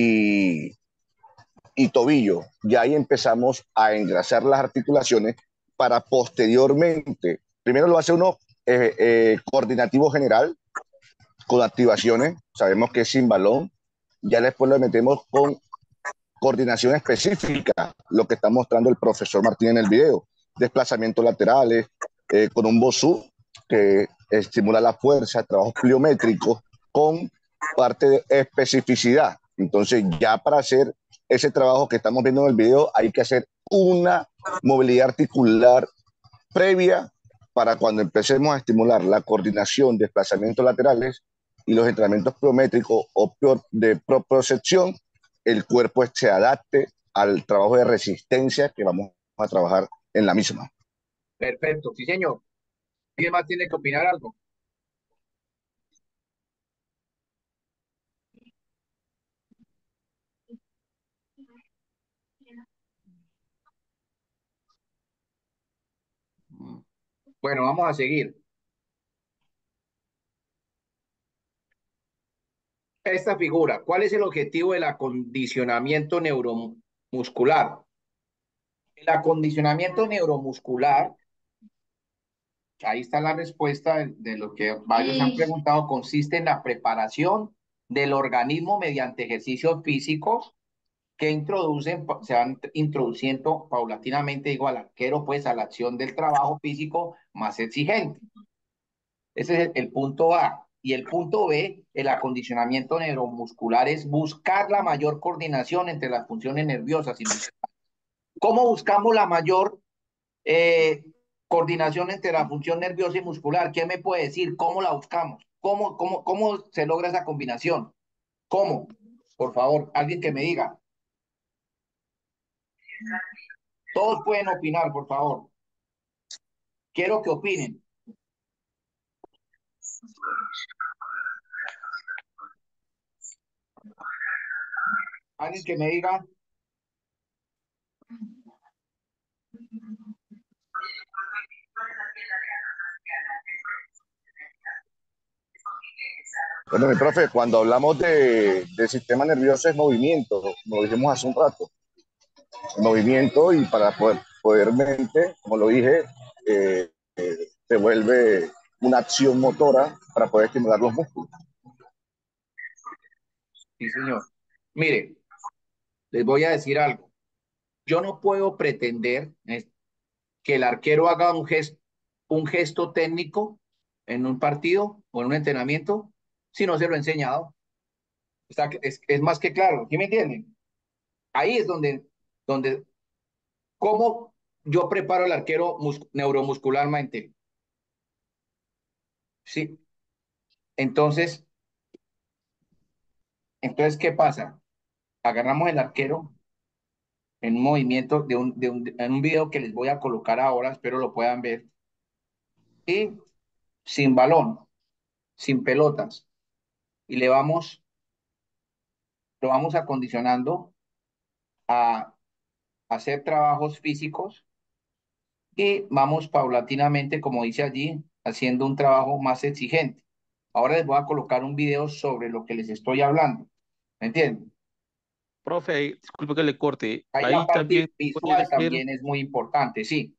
y tobillo. Ya ahí empezamos a engrasar las articulaciones para posteriormente, primero lo hace uno coordinativo general con activaciones, sabemos que es sin balón, ya después lo metemos con coordinación específica, lo que está mostrando el profesor Martín en el video, desplazamientos laterales, con un BOSU que estimula la fuerza, trabajos pliométricos con parte de especificidad. Entonces ya para hacer ese trabajo que estamos viendo en el video hay que hacer una movilidad articular previa para cuando empecemos a estimular la coordinación, desplazamientos laterales y los entrenamientos pliométricos o de propiocepción, el cuerpo se adapte al trabajo de resistencia que vamos a trabajar en la misma. Perfecto, sí señor. ¿Alguien más tiene que opinar algo? Bueno, vamos a seguir. Esta figura, ¿cuál es el objetivo del acondicionamiento neuromuscular? El acondicionamiento neuromuscular, ahí está la respuesta de lo que varios han preguntado, consiste en la preparación del organismo mediante ejercicios físicos que se van introduciendo paulatinamente, digo, al arquero, pues, a la acción del trabajo físico más exigente. Ese es el punto A. Y el punto B, el acondicionamiento neuromuscular, es buscar la mayor coordinación entre las funciones nerviosas y musculares. ¿Cómo buscamos la mayor coordinación entre la función nerviosa y muscular? ¿Quién me puede decir cómo la buscamos? ¿Cómo se logra esa combinación? ¿Cómo? Por favor, alguien que me diga. Todos pueden opinar, por favor. Quiero que opinen. Alguien que me diga. Bueno, mi profe, cuando hablamos de sistema nervioso es movimiento, como dijimos hace un rato, movimiento, y para poder mente, como lo dije, se vuelve una acción motora para poder estimular los músculos. Sí, señor. Mire, les voy a decir algo. Yo no puedo pretender que el arquero haga un gesto técnico en un partido o en un entrenamiento si no se lo he enseñado. Es más que claro, ¿sí me entienden? Ahí es donde cómo yo preparo al arquero neuromuscularmente. Sí. Entonces, ¿qué pasa? Agarramos el arquero en un movimiento en un video que les voy a colocar ahora, espero lo puedan ver, y sin balón, sin pelotas, y lo vamos acondicionando a hacer trabajos físicos y vamos paulatinamente, como dice allí, haciendo un trabajo más exigente. Ahora les voy a colocar un video sobre lo que les estoy hablando. ¿Me entienden? Profe, disculpe que le corte. Ahí la Ahí también parte puede visual ser, también es muy importante, sí.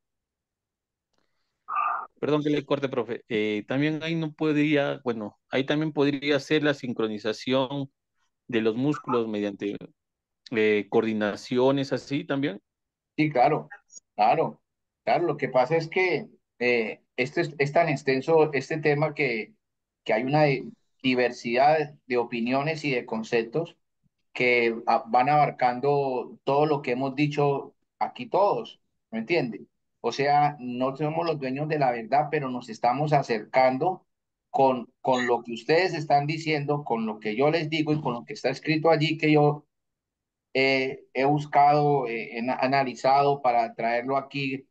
perdón que le corte, profe. También ahí no podría, bueno, ahí también podría ser la sincronización de los músculos mediante coordinaciones así también. Sí, claro, claro, claro. Lo que pasa es que es tan extenso este tema que hay una diversidad de opiniones y de conceptos que van abarcando todo lo que hemos dicho aquí todos, ¿me entienden? O sea, no somos los dueños de la verdad, pero nos estamos acercando con lo que ustedes están diciendo, con lo que yo les digo y con lo que está escrito allí que yo he buscado, analizado para traerlo aquí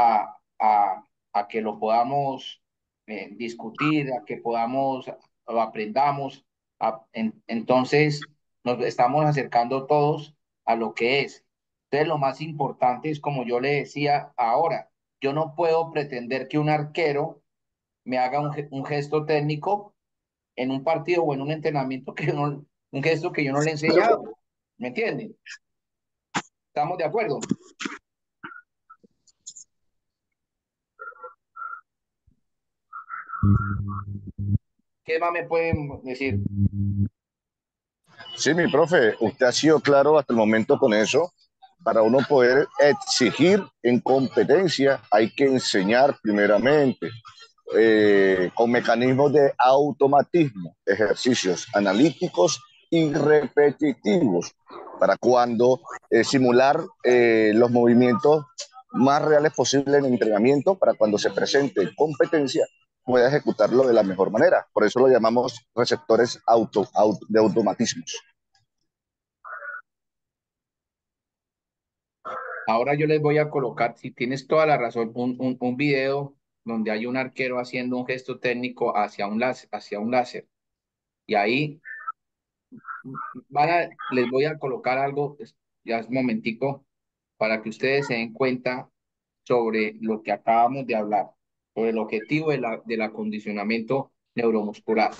a que lo podamos discutir, a que podamos, o aprendamos. Entonces, nos estamos acercando todos a lo que es. Entonces, lo más importante es, como yo le decía ahora, yo no puedo pretender que un arquero me haga un gesto técnico en un partido o en un entrenamiento que no, un gesto que yo no le he enseñado. ¿Me entienden? ¿Estamos de acuerdo? ¿Qué más me pueden decir? Sí, mi profe, usted ha sido claro hasta el momento con eso. Para uno poder exigir en competencia hay que enseñar primeramente con mecanismos de automatismo, ejercicios analíticos y repetitivos para cuando simular los movimientos más reales posibles en el entrenamiento para cuando se presente competencia pueda ejecutarlo de la mejor manera. Por eso lo llamamos receptores de automatismos. Ahora yo les voy a colocar, si tienes toda la razón, un video donde hay un arquero haciendo un gesto técnico hacia un láser, hacia un láser. Y ahí les voy a colocar algo, ya es un momentico, para que ustedes se den cuenta sobre lo que acabamos de hablar, sobre el objetivo del acondicionamiento neuromuscular.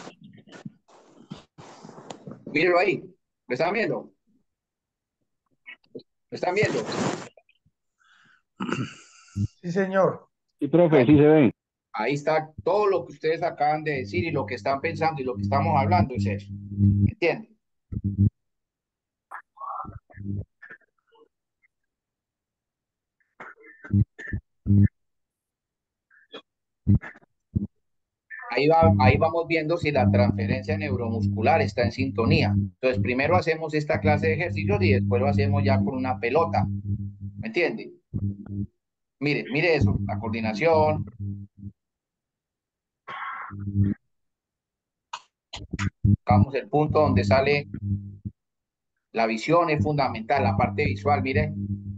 Mírenlo ahí, ¿lo están viendo? ¿Lo están viendo? Sí, señor. Sí, profe, sí se ve. Ahí está todo lo que ustedes acaban de decir y lo que están pensando y lo que estamos hablando es eso. ¿Entienden? Ahí vamos viendo si la transferencia neuromuscular está en sintonía. Entonces, primero hacemos esta clase de ejercicios y después lo hacemos ya con una pelota. ¿Me entiende? Mire, mire eso, la coordinación. Buscamos el punto donde sale la visión, es fundamental, la parte visual, mire.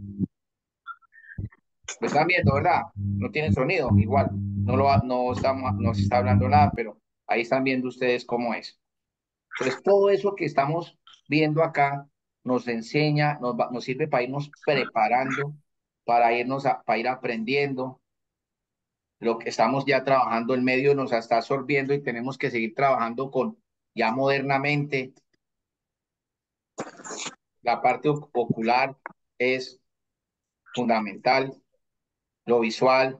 Lo están viendo, ¿verdad? No tiene sonido, igual. No se está hablando nada, pero ahí están viendo ustedes cómo es. Entonces, todo eso que estamos viendo acá nos enseña, nos sirve para irnos preparando, para ir aprendiendo. Lo que estamos ya trabajando, el medio nos está absorbiendo y tenemos que seguir trabajando con ya modernamente. La parte ocular es fundamental, lo visual.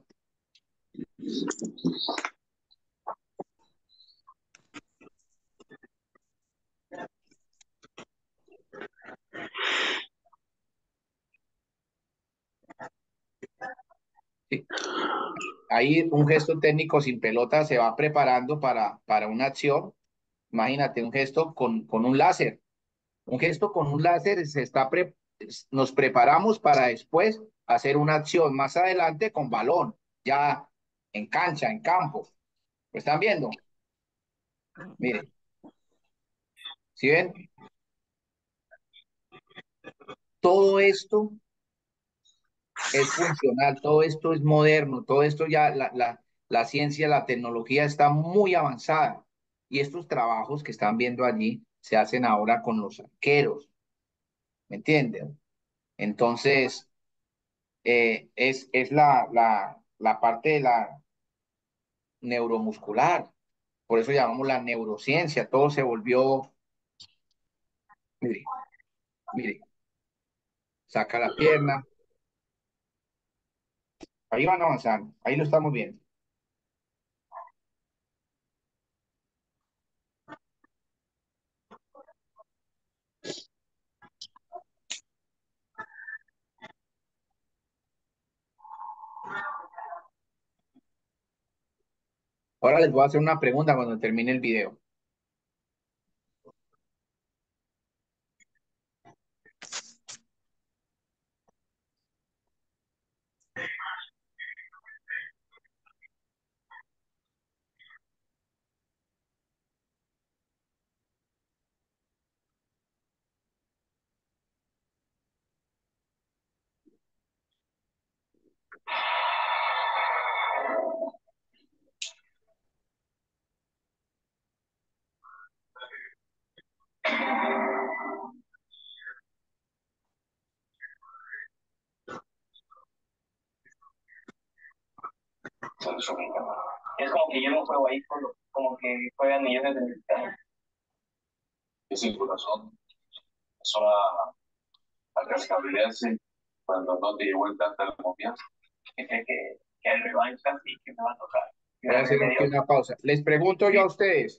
Sí. Ahí un gesto técnico sin pelota se va preparando para una acción. Imagínate un gesto con un láser. Un gesto con un láser nos preparamos para después hacer una acción más adelante con balón, ya en cancha, en campo. ¿Lo están viendo? Miren, ¿sí ven? Todo esto es funcional, todo esto es moderno, todo esto ya, la ciencia, la tecnología está muy avanzada. Y estos trabajos que están viendo allí se hacen ahora con los arqueros, ¿me entienden? Entonces, es la parte de la neuromuscular, por eso llamamos la neurociencia, todo se volvió, mire, mire, saca la pierna, ahí van avanzando, ahí lo estamos viendo. Ahora les voy a hacer una pregunta cuando termine el video. Es como que yo no juego ahí, como que juegan millones de mexicanos. Sí, corazón. Eso a cascabelarse cuando no te llegó el tanta la confianza. Que el revancha sí que me va a tocar. Voy a hacer aquí una pausa. Les pregunto yo a ustedes,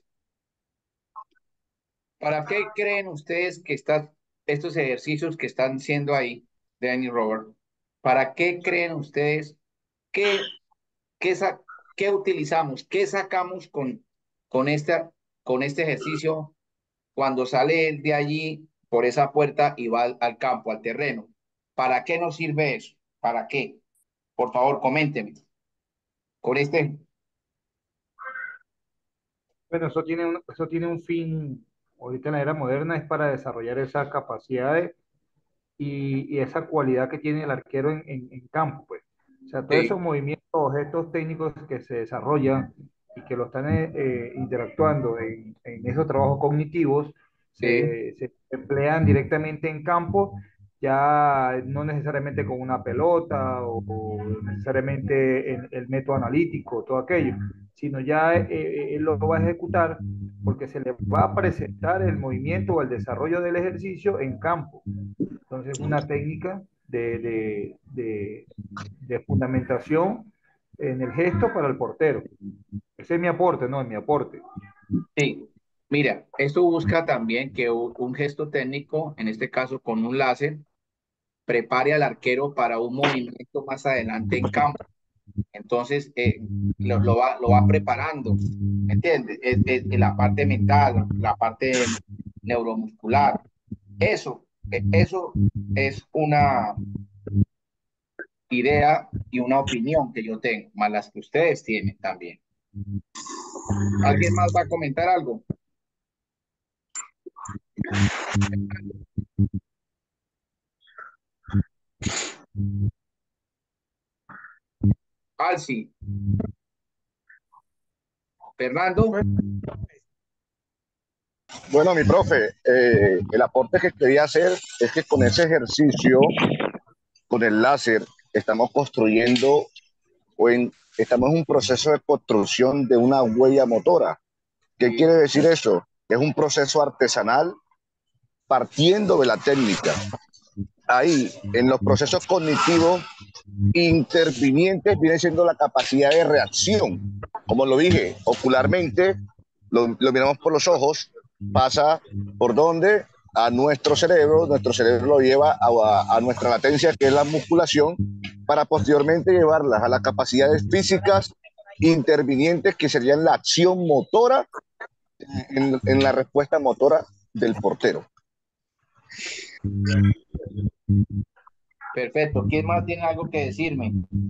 ¿para qué creen ustedes que estos ejercicios que están siendo ahí, Danny Robert, para qué creen ustedes que ¿qué, qué utilizamos? ¿Qué sacamos con, con este ejercicio cuando sale él de allí por esa puerta y va al campo, al terreno? ¿Para qué nos sirve eso? ¿Para qué? Por favor, coménteme. Con este, Bueno, eso tiene un fin, ahorita en la era moderna, es para desarrollar esas capacidades y esa cualidad que tiene el arquero en campo, pues. O sea, todos esos sí, movimientos, gestos técnicos que se desarrollan y que lo están interactuando en esos trabajos cognitivos, sí, se emplean directamente en campo, ya no necesariamente con una pelota o necesariamente en el método analítico, todo aquello, sino ya él lo va a ejecutar porque se le va a presentar el movimiento o el desarrollo del ejercicio en campo. Entonces, una técnica de fundamentación en el gesto para el portero. Ese es mi aporte, ¿no? Es mi aporte. sí. Mira, esto busca también que un gesto técnico, en este caso con un láser, prepare al arquero para un movimiento más adelante en campo. Entonces, lo va preparando, ¿me entiendes? Es la parte mental, la parte neuromuscular. Eso es una idea y una opinión que yo tengo, más las que ustedes tienen también. ¿Alguien más va a comentar algo? Alci, Fernando. Bueno, mi profe, el aporte que quería hacer es que con ese ejercicio, con el láser, estamos construyendo estamos en un proceso de construcción de una huella motora. ¿Qué quiere decir eso? Es un proceso artesanal partiendo de la técnica. Ahí, en los procesos cognitivos intervinientes, viene siendo la capacidad de reacción. Como lo dije, ocularmente, lo miramos por los ojos, pasa por donde a nuestro cerebro lo lleva a nuestra latencia, que es la musculación, para posteriormente llevarlas a las capacidades físicas intervinientes, que serían la acción motora en la respuesta motora del portero. Perfecto. ¿Quién más tiene algo que decirme?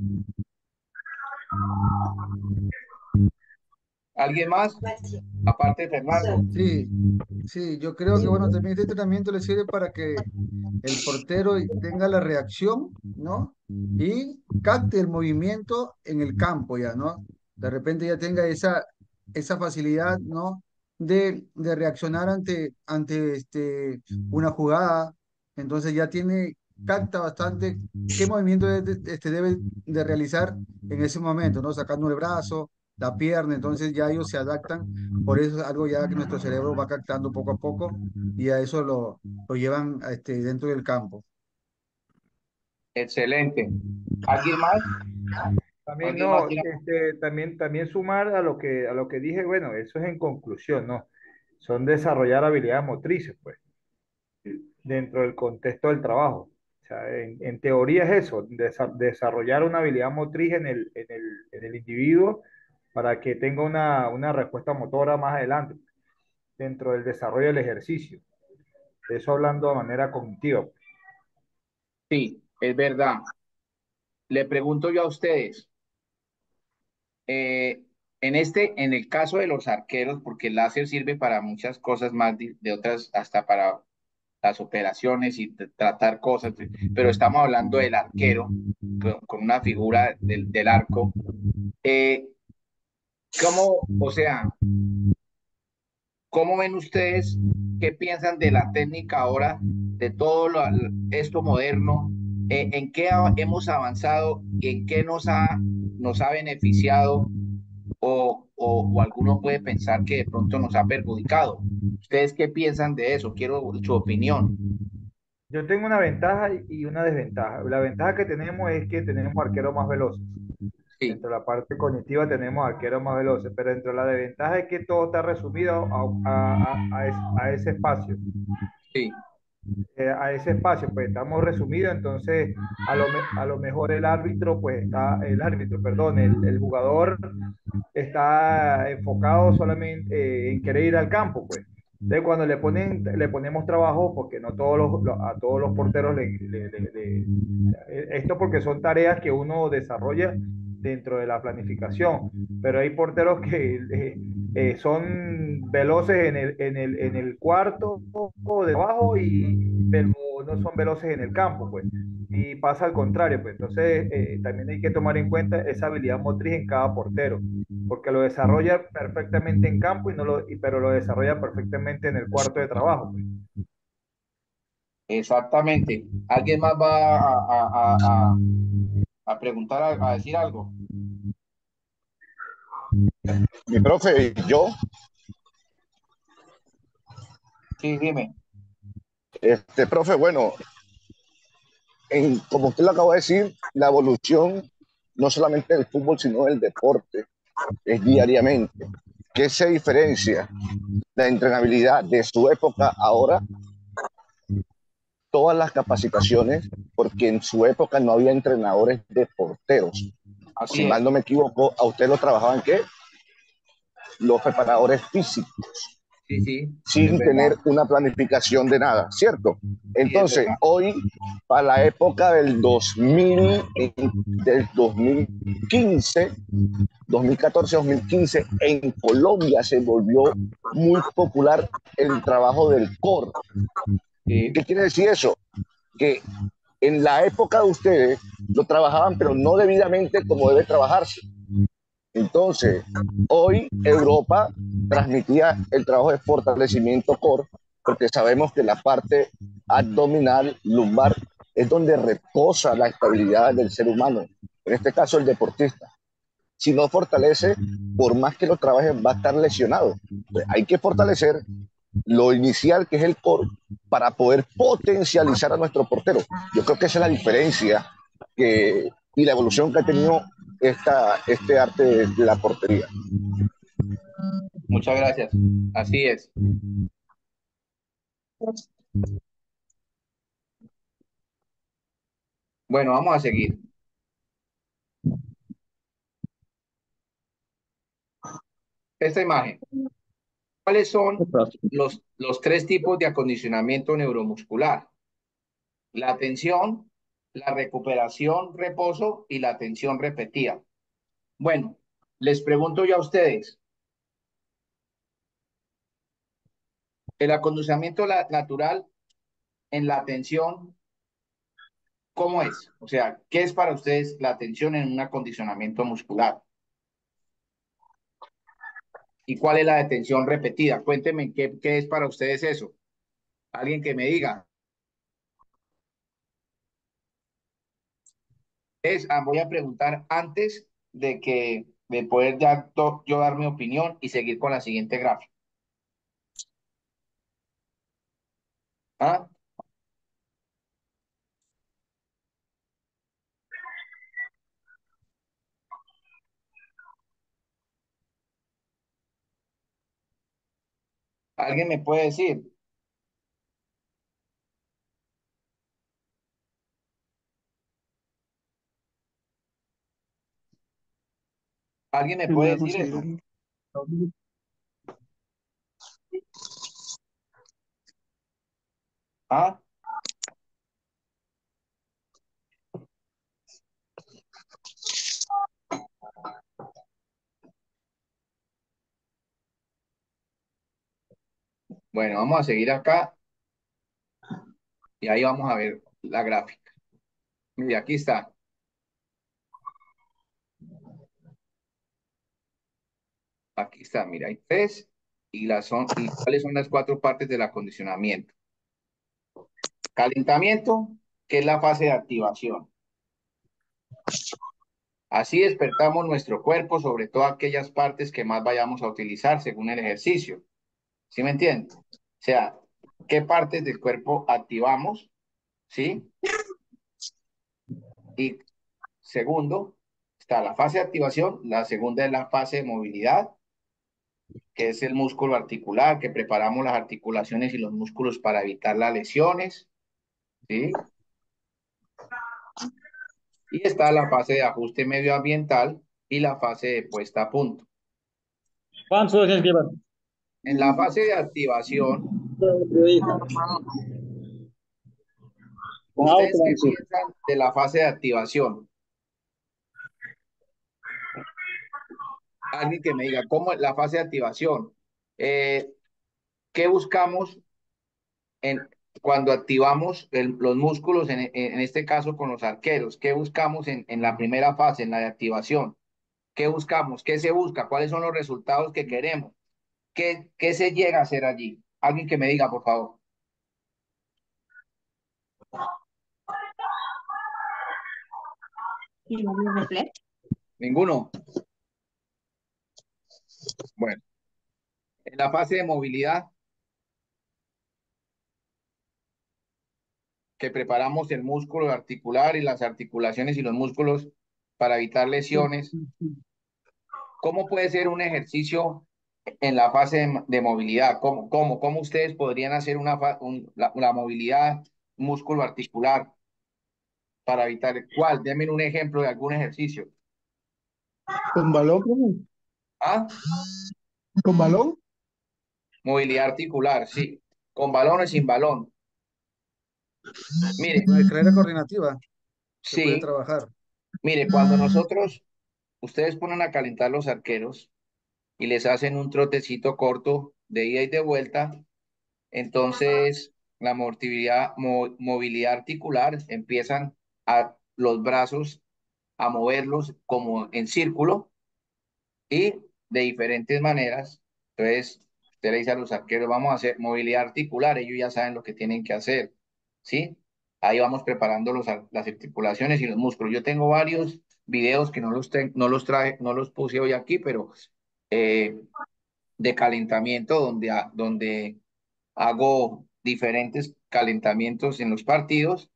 ¿Alguien más? Aparte de Fernando. Sí, sí, yo creo que bueno, también este entrenamiento le sirve para que el portero tenga la reacción, ¿no? Y capte el movimiento en el campo ya, ¿no? De repente ya tenga esa facilidad, ¿no? De reaccionar ante una jugada. Entonces ya capta bastante qué movimiento debe de realizar en ese momento, ¿no? Sacando el brazo, la pierna, entonces ya ellos se adaptan. Por eso es algo ya que nuestro cerebro va captando poco a poco y a eso lo llevan dentro del campo. Excelente. ¿Alguien más? También ¿Alguien más no, tiene? también sumar a lo que dije, bueno, eso es en conclusión, ¿no? Son desarrollar habilidades motrices, pues, dentro del contexto del trabajo. O sea, en teoría es eso, desarrollar una habilidad motriz en el individuo para que tenga una respuesta motora más adelante, dentro del desarrollo del ejercicio. Eso hablando de manera cognitiva. Sí, es verdad. Le pregunto yo a ustedes, en el caso de los arqueros, porque el láser sirve para muchas cosas más de otras, hasta para las operaciones y tratar cosas, pero estamos hablando del arquero con una figura del arco. Eh, ¿Cómo, o sea, cómo ven ustedes, qué piensan de la técnica ahora, de todo esto moderno? ¿En qué hemos avanzado? ¿En qué nos ha beneficiado? O alguno puede pensar que de pronto nos ha perjudicado. ¿Ustedes qué piensan de eso? Quiero su opinión. Yo tengo una ventaja y una desventaja. La ventaja que tenemos es que tenemos arqueros más veloces. Sí, Dentro de la parte cognitiva tenemos arqueros más veloces, pero dentro de la desventaja es que todo está resumido a ese espacio. sí, A ese espacio, pues estamos resumidos, entonces a lo mejor el árbitro, pues está, el árbitro, perdón, el jugador está enfocado solamente en querer ir al campo, pues. Entonces, cuando le ponemos trabajo, porque no todos a todos los porteros esto porque son tareas que uno desarrolla dentro de la planificación, pero hay porteros que son veloces en el cuarto de abajo, pero no son veloces en el campo, pues. Y pasa al contrario, pues. Entonces, también hay que tomar en cuenta esa habilidad motriz en cada portero, porque lo desarrolla perfectamente en campo, pero lo desarrolla perfectamente en el cuarto de trabajo, pues. exactamente. ¿Alguien más va a preguntar, a decir algo? Mi profe, yo, Sí, dime. profe, bueno, como usted lo acaba de decir, la evolución no solamente del fútbol, sino del deporte, es diariamente. ¿Qué se diferencia la entrenabilidad de su época ahora? Todas las capacitaciones, porque en su época no había entrenadores de porteros. Así Si mal es. no me equivoco, ¿a usted lo trabajaban qué? Los preparadores físicos, Sí, sí, es sin verdad. tener una planificación de nada, ¿cierto? Sí, es Entonces, verdad. hoy, para la época del 2000, del 2015, 2014-2015, en Colombia se volvió muy popular el trabajo del core. Sí, ¿Qué quiere decir eso? Que en la época de ustedes lo trabajaban, pero no debidamente como debe trabajarse. Entonces, hoy Europa transmitía el trabajo de fortalecimiento core, porque sabemos que la parte abdominal, lumbar, es donde reposa la estabilidad del ser humano, en este caso el deportista. Si no fortalece, por más que lo trabaje, va a estar lesionado. Entonces, hay que fortalecer lo inicial, que es el core, para poder potencializar a nuestro portero. Yo creo que esa es la diferencia y la evolución que ha tenido este arte de la portería. muchas gracias. Así es. Bueno, vamos a seguir. Esta imagen. ¿Cuáles son los tres tipos de acondicionamiento neuromuscular? La tensión, la recuperación, reposo y la tensión repetida. Bueno, les pregunto yo a ustedes, el acondicionamiento natural en la tensión, ¿cómo es? O sea, ¿qué es para ustedes la tensión en un acondicionamiento muscular? ¿Y cuál es la de tensión repetida? Cuéntenme qué es para ustedes eso. Alguien que me diga. Voy a preguntar antes de poder ya yo dar mi opinión y seguir con la siguiente gráfica. ¿Ah? ¿Alguien me puede decir? ¿Alguien me puede decir eso? ¿Ah? Bueno, vamos a seguir acá y ahí vamos a ver la gráfica. Mire, aquí está. Aquí está, mira, hay tres y cuáles son las cuatro partes del acondicionamiento. Calentamiento, que es la fase de activación. Así despertamos nuestro cuerpo, sobre todo aquellas partes que más vayamos a utilizar según el ejercicio. ¿Sí me entienden? O sea, ¿qué partes del cuerpo activamos? ¿Sí? Y segundo, está la fase de activación, la segunda es la fase de movilidad, que es el músculo articular, que preparamos las articulaciones y los músculos para evitar las lesiones, ¿sí? Y está la fase de ajuste medioambiental y la fase de puesta a punto. En la fase de activación, ¿ustedes qué piensan de la fase de activación? Alguien que me diga, ¿cómo es la fase de activación? ¿Qué buscamos cuando activamos los músculos, en este caso con los arqueros? ¿Qué buscamos en la primera fase, en la de activación? ¿Qué buscamos? ¿Qué se busca? ¿Cuáles son los resultados que queremos? ¿Qué se llega a hacer allí? Alguien que me diga, por favor. ¿Ninguno? Bueno, en la fase de movilidad, que preparamos el músculo articular y las articulaciones y los músculos para evitar lesiones. ¿Cómo puede ser un ejercicio en la fase de movilidad? ¿Cómo ustedes podrían hacer la movilidad músculo articular para evitar cuál? Denme un ejemplo de algún ejercicio. ¿Con balón, profe? ¿Ah? ¿Con balón? Movilidad articular, sí. ¿Con balón o sin balón? Mire, La carrera coordinativa se puede sí. trabajar. Mire, cuando ustedes ponen a calentar los arqueros y les hacen un trotecito corto de ida y de vuelta, entonces la movilidad articular empiezan a los brazos a moverlos como en círculo y de diferentes maneras. Entonces, usted le dice a los arqueros, vamos a hacer movilidad articular, ellos ya saben lo que tienen que hacer, ¿sí? Ahí vamos preparando las articulaciones y los músculos. Yo tengo varios videos que no los puse hoy aquí, pero eh, de calentamiento donde hago diferentes calentamientos en los partidos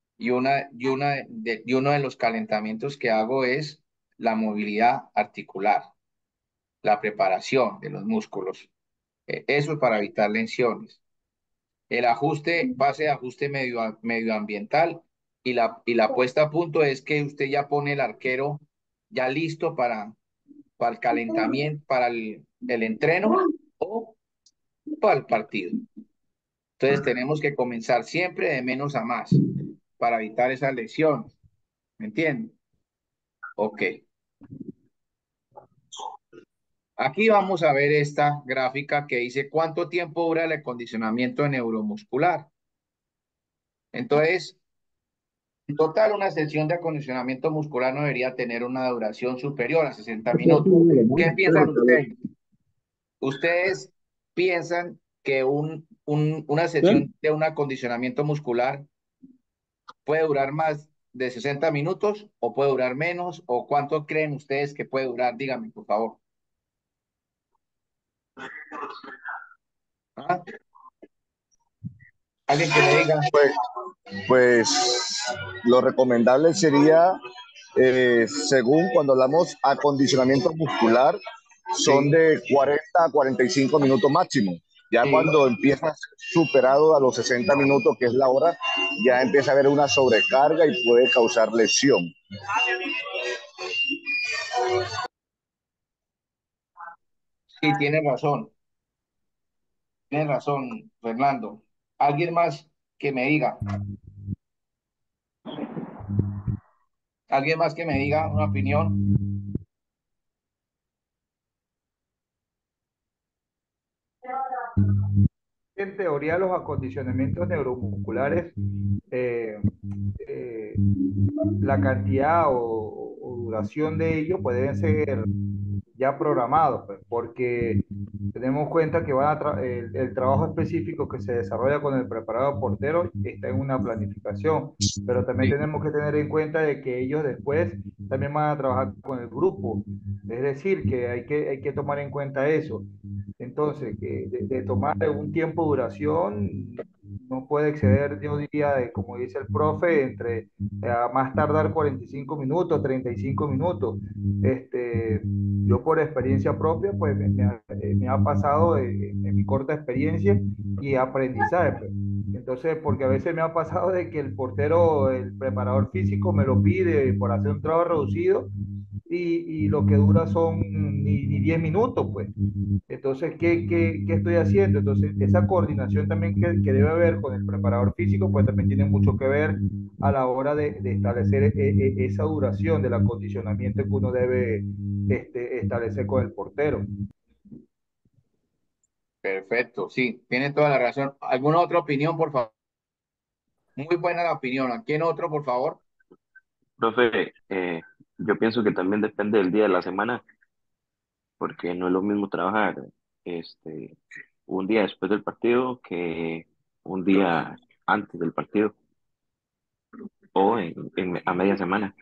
y uno de los calentamientos que hago es la movilidad articular, la preparación de los músculos. Eso es para evitar lesiones. El fase de ajuste medioambiental y la puesta a punto es que usted ya pone el arquero ya listo para el calentamiento, para el entreno o para el partido. Entonces tenemos que comenzar siempre de menos a más para evitar esas lesiones. ¿Me entienden? Ok. Aquí vamos a ver esta gráfica que dice cuánto tiempo dura el acondicionamiento neuromuscular. Entonces, en total, una sesión de acondicionamiento muscular no debería tener una duración superior a 60 minutos. ¿Qué piensan ustedes? ¿Ustedes piensan que una sesión de un acondicionamiento muscular puede durar más de 60 minutos o puede durar menos? ¿O cuánto creen ustedes que puede durar? Díganme, por favor. ¿Ah? ¿Alguien que me diga? Pues lo recomendable sería, según cuando hablamos acondicionamiento muscular, son Sí. de 40 a 45 minutos máximo. Ya Sí. cuando empiezas superado a los 60 minutos, que es la hora, ya empieza a haber una sobrecarga y puede causar lesión. Sí, tiene razón. Tiene razón, Fernando. ¿Alguien más que me diga? ¿Alguien más que me diga una opinión? En teoría, los acondicionamientos neuromusculares, eh, la cantidad o duración de ellos pueden ser ya programados, pues, porque tenemos en cuenta que el trabajo específico que se desarrolla con el preparador portero está en una planificación, pero también tenemos que tener en cuenta de que ellos después también van a trabajar con el grupo, es decir, que hay que tomar en cuenta eso. Entonces, que de tomar un tiempo de duración no puede exceder, yo diría, como dice el profe, entre a más tardar 45 minutos, 35 minutos. Yo por experiencia propia, pues me ha pasado en mi corta experiencia y aprendizaje, pues. Entonces, porque a veces me ha pasado de que el portero, el preparador físico me lo pide por hacer un trabajo reducido y lo que dura son ni 10 minutos, pues. Entonces, ¿qué estoy haciendo? Entonces, esa coordinación también que debe haber con el preparador físico, pues también tiene mucho que ver a la hora de establecer esa duración del acondicionamiento que uno debe establecer con el portero. Perfecto, sí, tiene toda la razón. ¿Alguna otra opinión, por favor? Muy buena la opinión. ¿A quién otro, por favor? Profe, yo pienso que también depende del día de la semana, porque no es lo mismo trabajar este, un día después del partido que un día antes del partido o a media semana.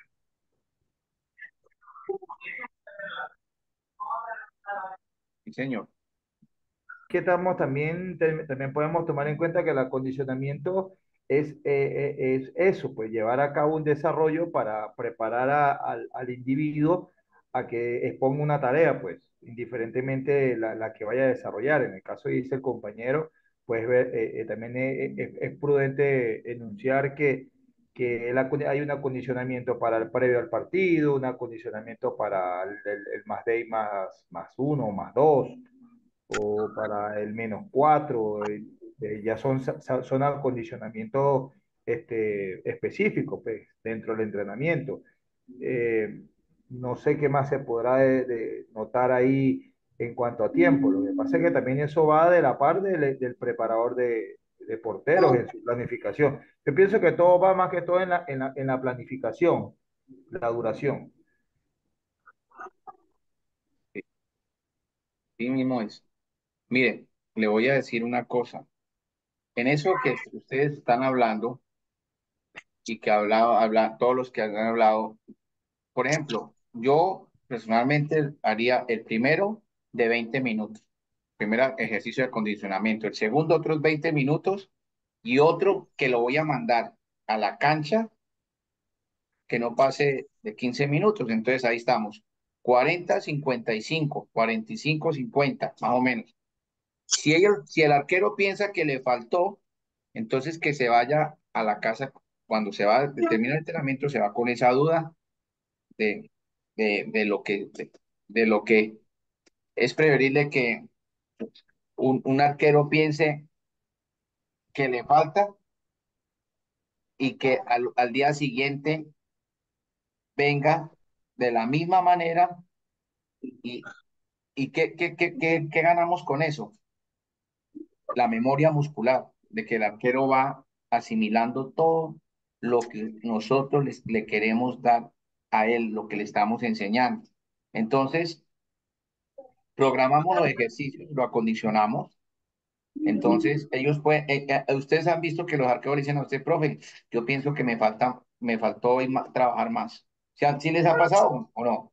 Sí, señor. Que también podemos tomar en cuenta que el acondicionamiento es eso, pues llevar a cabo un desarrollo para preparar al individuo a que exponga una tarea, pues, indiferentemente la que vaya a desarrollar. En el caso dice el compañero, pues también es prudente enunciar que hay un acondicionamiento para el previo al partido, un acondicionamiento para el más day más uno, más dos, o para el -4, ya son acondicionamientos específicos, pues, dentro del entrenamiento. Eh, no sé qué más se podrá de notar ahí en cuanto a tiempo. Lo que pasa es que también eso va de la parte del preparador de porteros en su planificación. Yo pienso que todo va más que todo en la planificación, la duración. Sí mismo es. Mire, le voy a decir una cosa. En eso que ustedes están hablando y que todos los que han hablado, por ejemplo, yo personalmente haría el primero de 20 minutos, primer ejercicio de acondicionamiento, el segundo otros 20 minutos y otro que lo voy a mandar a la cancha que no pase de 15 minutos. Entonces ahí estamos, 40, 55, 45, 50, más o menos. Si el arquero piensa que le faltó, entonces que se vaya a la casa cuando se va, termina el entrenamiento, se va con esa duda de, de lo de lo que es preferible que un arquero piense que le falta y que al día siguiente venga de la misma manera y, y ¿qué ganamos con eso? La memoria muscular, de que el arquero va asimilando todo lo que nosotros le queremos dar a él, lo que le estamos enseñando. Entonces, programamos los ejercicios, lo acondicionamos. Entonces, ellos pueden, ustedes han visto que los arqueros le dicen a usted, profe, yo pienso que me faltó hoy trabajar más. ¿Sí les ha pasado o no?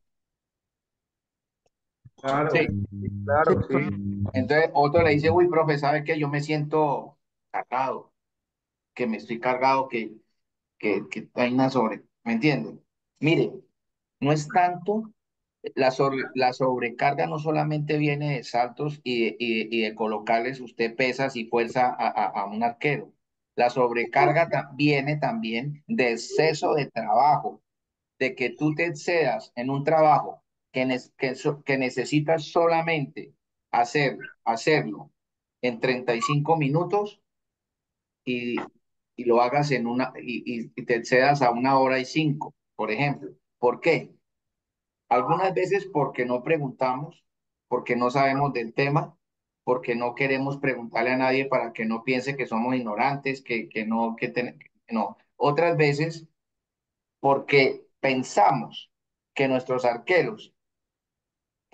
Claro, Sí. claro, sí. Entonces, otro le dice, uy, profe, ¿sabe qué? Yo me siento cargado, que me estoy cargado, que hay una ¿me entienden? Mire, no es tanto, la sobrecarga no solamente viene de saltos y de colocarles usted pesas y fuerza a un arquero. La sobrecarga viene también de exceso de trabajo, de que tú te excedas en un trabajo que necesitas solamente hacerlo en 35 minutos y, y lo hagas y te excedas a 1 hora y 5, por ejemplo. ¿Por qué? Algunas veces porque no preguntamos, porque no sabemos del tema, porque no queremos preguntarle a nadie para que no piense que somos ignorantes, no. Otras veces porque pensamos que nuestros arqueros,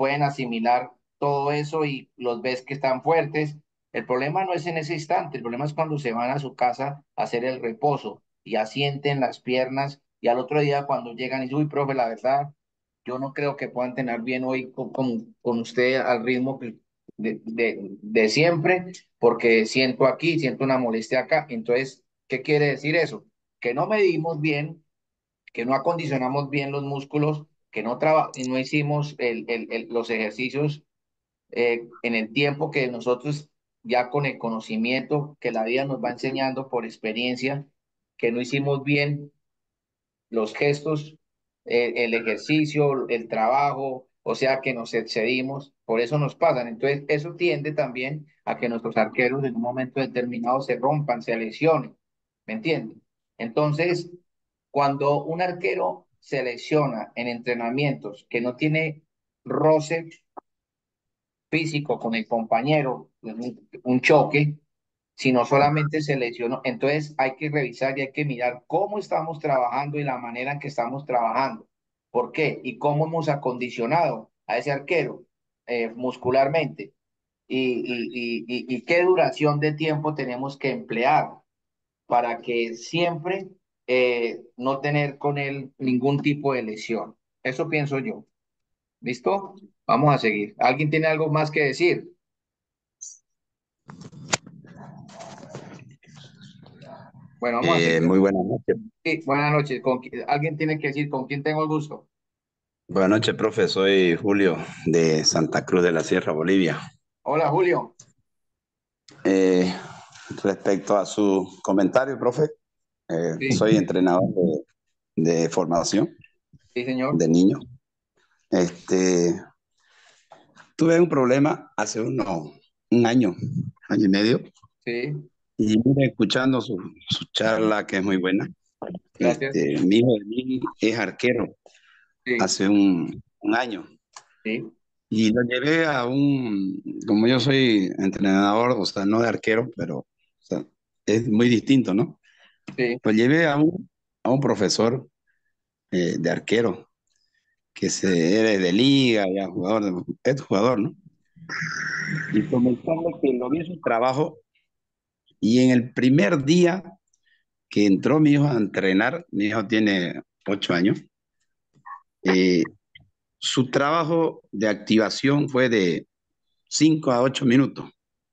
pueden asimilar todo eso y los ves que están fuertes. El problema no es en ese instante, el problema es cuando se van a su casa a hacer el reposo y asienten las piernas y al otro día cuando llegan y dicen, uy, profe, la verdad, yo no creo que puedan tener bien hoy con usted al ritmo de siempre, porque siento aquí, siento una molestia acá. Entonces, ¿qué quiere decir eso? Que no medimos bien, que no acondicionamos bien los músculos, que no hicimos los ejercicios en el tiempo que nosotros, ya con el conocimiento que la vida nos va enseñando por experiencia, que no hicimos bien los gestos, el ejercicio, el trabajo, o sea que nos excedimos, por eso nos pasan. Entonces, eso tiende también a que nuestros arqueros en un momento determinado se rompan, se lesionen, ¿me entienden? Entonces, cuando un arquero se lesiona en entrenamientos que no tiene roce físico con el compañero, un choque, sino solamente se lesionó. Entonces hay que revisar y hay que mirar cómo estamos trabajando y la manera en que estamos trabajando. ¿Por qué? Y cómo hemos acondicionado a ese arquero muscularmente. Y qué duración de tiempo tenemos que emplear para que siempre no tener con él ningún tipo de lesión. Eso pienso yo. ¿Listo? Vamos a seguir. ¿Alguien tiene algo más que decir? Bueno, vamos a seguir. Muy buenas noches. Sí, buenas noches. ¿Alguien tiene que decir con quién tengo el gusto? Buenas noches, profe. Soy Julio de Santa Cruz de la Sierra, Bolivia. Hola, Julio. Eh, Respecto a su comentario, profe, Sí. soy entrenador de formación Sí, señor. de niños. Tuve un problema hace un año y medio, Sí, y vine escuchando su charla, que es muy buena. gracias. Mi hijo de mí es arquero Sí, hace un año. sí, Y lo llevé como yo soy entrenador, o sea, no de arquero, pero o sea, es muy distinto, ¿no? sí. Lo llevé a un profesor de arquero, que era de liga, ya es jugador, ¿no? Y comentarle que lo vi su trabajo, y en el primer día que entró mi hijo a entrenar, mi hijo tiene 8 años, eh, su trabajo de activación fue de 5 a 8 minutos.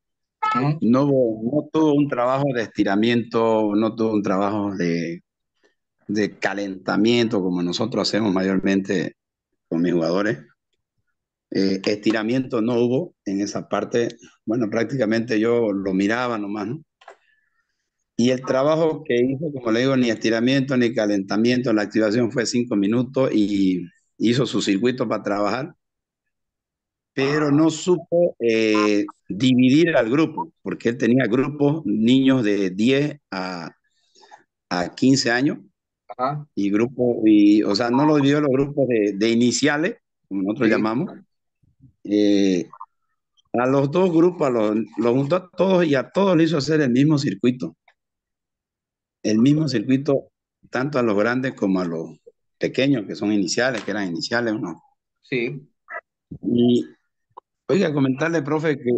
No tuvo un trabajo de estiramiento, no tuvo un trabajo de calentamiento como nosotros hacemos mayormente con mis jugadores. Estiramiento no hubo en esa parte. Bueno, prácticamente yo lo miraba nomás, ¿no? Y el trabajo que hizo, como le digo, ni estiramiento ni calentamiento, la activación fue 5 minutos y hizo su circuito para trabajar, pero no supo dividir al grupo, porque él tenía grupos, niños de 10 a 15 años, Ajá, o sea, no lo dividió los grupos de iniciales, como nosotros sí. llamamos. A los dos grupos, los juntó a todos, y a todos le hizo hacer el mismo circuito, tanto a los grandes como a los pequeños, que son iniciales, que eran iniciales, ¿no? Sí, Y oiga, comentarle, profe, que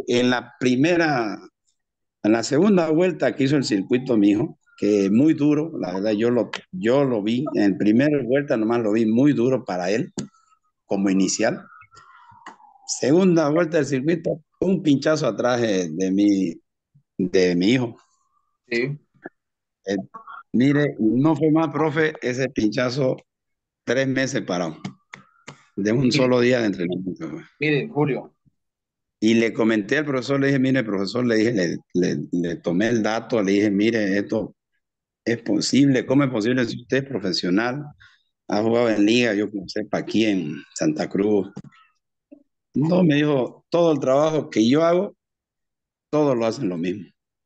en la segunda vuelta que hizo el circuito mi hijo, que muy duro, la verdad, yo lo vi, en primera vuelta nomás lo vi muy duro para él, como inicial. Segunda vuelta del circuito, un pinchazo atrás de mi hijo. sí. Eh, Mire, no fue más, profe, ese pinchazo 3 meses parado, de un Mire, solo día de entrenamiento. mire, Julio. Y le comenté al profesor, le dije, mire, profesor, le dije, le tomé el dato, le dije, mire, esto es posible. ¿Cómo es posible si usted es profesional? Ha jugado en liga, yo que sepa, aquí en Santa Cruz. No, me dijo, todo el trabajo que yo hago, todos lo hacen lo mismo.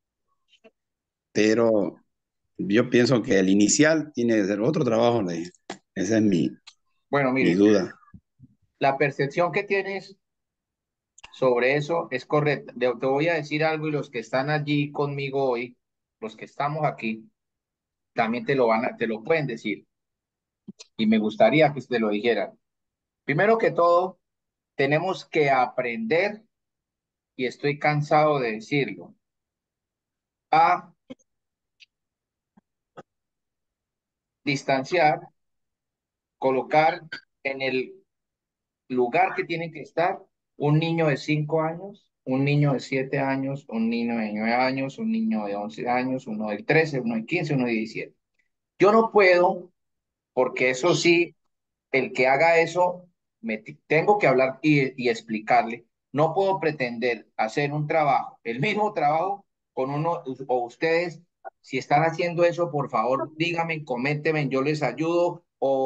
Pero yo pienso que el inicial tiene que ser otro trabajo, le dije. Esa es Bueno, mi mire, duda. la percepción que tienes sobre eso es correcta. Te voy a decir algo y los que están allí conmigo hoy, los que estamos aquí, también te lo pueden decir. Y me gustaría que te lo dijeran. Primero que todo, tenemos que aprender, y estoy cansado de decirlo, a distanciar, colocar en el lugar que tiene que estar un niño de 5 años, un niño de 7 años, un niño de 9 años, un niño de 11 años, uno de 13, uno de 15, uno de 17. Yo no puedo, porque eso sí, el que haga eso, tengo que hablar y explicarle. No puedo pretender hacer un trabajo, el mismo trabajo con uno o ustedes. Si están haciendo eso, por favor, díganme, coméntenme, yo les ayudo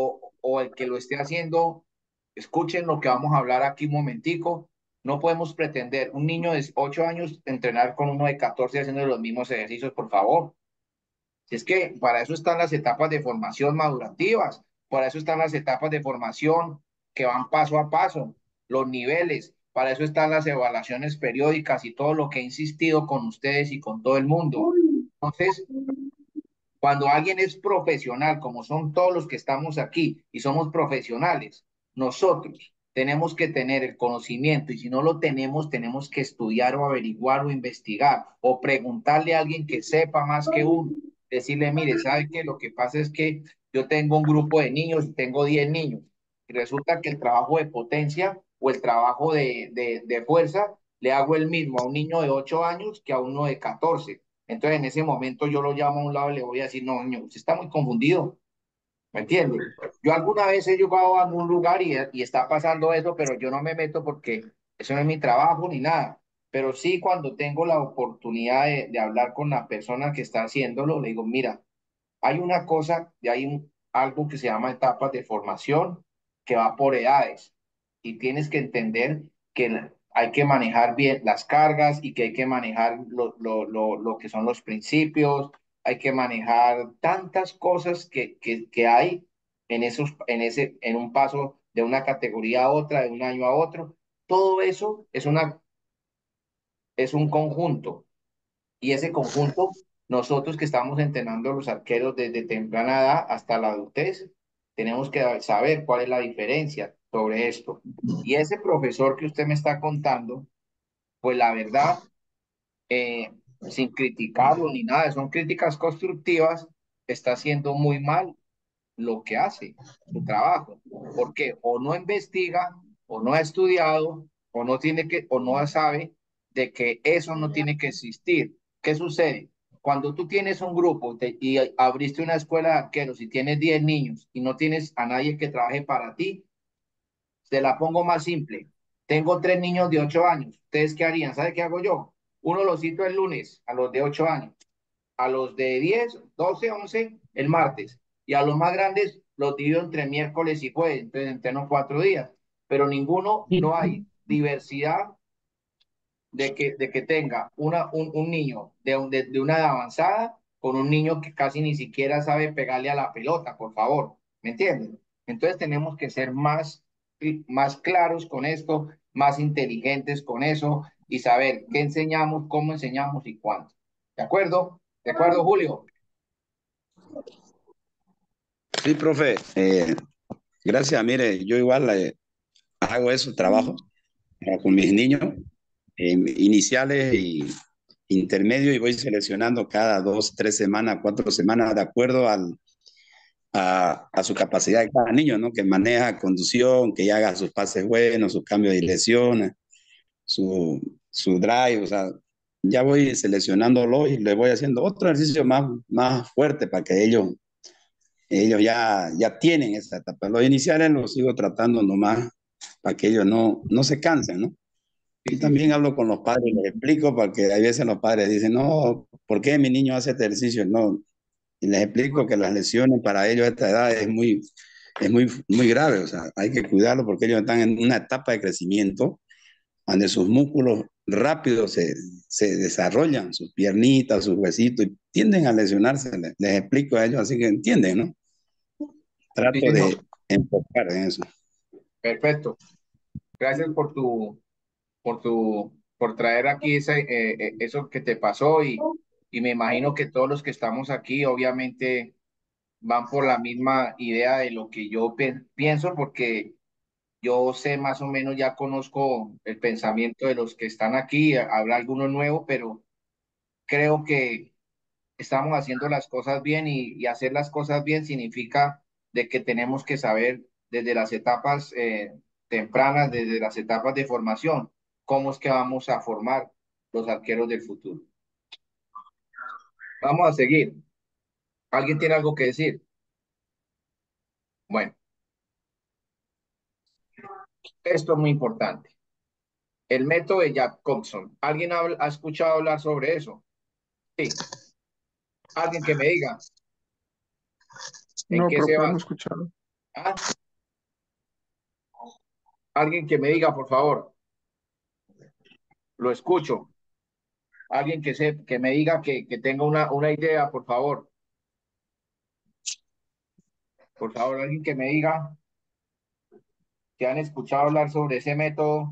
o el que lo esté haciendo, escuchen lo que vamos a hablar aquí un momentico. No podemos pretender un niño de 8 años entrenar con uno de 14 haciendo los mismos ejercicios, por favor. Si es que para eso están las etapas de formación madurativas, para eso están las etapas de formación que van paso a paso, los niveles, para eso están las evaluaciones periódicas y todo lo que he insistido con ustedes y con todo el mundo. Entonces, cuando alguien es profesional, como son todos los que estamos aquí y somos profesionales, nosotros tenemos que tener el conocimiento y si no lo tenemos, tenemos que estudiar o averiguar o investigar o preguntarle a alguien que sepa más que uno. Decirle, mire, ¿sabe qué? Lo que pasa es que yo tengo un grupo de niños y tengo 10 niños. Y resulta que el trabajo de potencia o el trabajo de fuerza le hago el mismo a un niño de 8 años que a uno de 14. Entonces, en ese momento yo lo llamo a un lado y le voy a decir, no, niño, usted está muy confundido, ¿me entiende? Yo alguna vez he llegado a algún lugar y está pasando eso, pero yo no me meto porque eso no es mi trabajo ni nada. Pero sí, cuando tengo la oportunidad de hablar con la persona que está haciéndolo, le digo, mira, hay una cosa, y hay algo que se llama etapas de formación que va por edades y tienes que entender que hay que manejar bien las cargas y que hay que manejar lo que son los principios, hay que manejar tantas cosas que hay en un paso de una categoría a otra, de un año a otro. Todo eso es un conjunto y ese conjunto, nosotros que estamos entrenando a los arqueros desde temprana edad hasta la adultez, tenemos que saber cuál es la diferencia sobre esto. Y ese profesor que usted me está contando, pues la verdad, sin criticarlo ni nada, son críticas constructivas, está haciendo muy mal lo que hace, su trabajo, porque o no investiga, o no ha estudiado, o no tiene que, o no sabe de que eso no tiene que existir. ¿Qué sucede? Cuando tú tienes un grupo y abriste una escuela de arqueros y tienes 10 niños y no tienes a nadie que trabaje para ti, te la pongo más simple. Tengo 3 niños de 8 años. ¿Ustedes qué harían? ¿Sabe qué hago yo? Uno los cito el lunes a los de 8 años, a los de 10, 12, 11 el martes y a los más grandes los divido entre miércoles y jueves, entonces entreno 4 días, pero ninguno, no hay diversidad de que tenga un niño de una edad avanzada con un niño que casi ni siquiera sabe pegarle a la pelota, por favor, ¿me entienden? Entonces tenemos que ser más claros con esto, más inteligentes con eso y saber qué enseñamos, cómo enseñamos y cuándo. ¿De acuerdo? ¿De acuerdo, Julio? Sí, profe. Gracias. Mire, yo igual hago eso, trabajo con mis niños iniciales y intermedios y voy seleccionando cada 2, 3 semanas, 4 semanas de acuerdo a su capacidad de cada niño, ¿no? Que maneja conducción, que ya haga sus pases buenos, sus cambios de dirección, su drive, o sea, ya voy seleccionándolo y le voy haciendo otro ejercicio más fuerte para que ellos ya tienen esa etapa. Los iniciales los sigo tratando nomás para que ellos no se cansen, ¿no? Y también hablo con los padres, les explico, porque hay veces los padres dicen, no, ¿por qué mi niño hace este ejercicio? No, y les explico que las lesiones para ellos a esta edad muy grave, o sea, hay que cuidarlo porque ellos están en una etapa de crecimiento donde sus músculos rápidos se desarrollan, sus piernitas, sus huesitos, y tienden a lesionarse, les explico a ellos, así que entienden, ¿no? Sí, Trato de enfocar en eso. perfecto. Gracias por traer aquí eso que te pasó y me imagino que todos los que estamos aquí obviamente van por la misma idea de lo que yo pienso porque Yo sé más o menos, ya conozco el pensamiento de los que están aquí, habrá alguno nuevo, pero creo que estamos haciendo las cosas bien y hacer las cosas bien significa de que tenemos que saber desde las etapas tempranas, desde las etapas de formación, cómo es que vamos a formar los arqueros del futuro. Vamos a seguir. ¿Alguien tiene algo que decir? Bueno, esto es muy importante. El método de Jacobson. ¿Alguien ha escuchado hablar sobre eso? Sí. Alguien que me diga. ¿En No, qué pero se podemos basa? escucharlo. ¿Ah? Alguien que me diga, por favor. Lo escucho. Alguien que me diga que tenga una idea, por favor. Por favor, alguien que me diga que han escuchado hablar sobre ese método.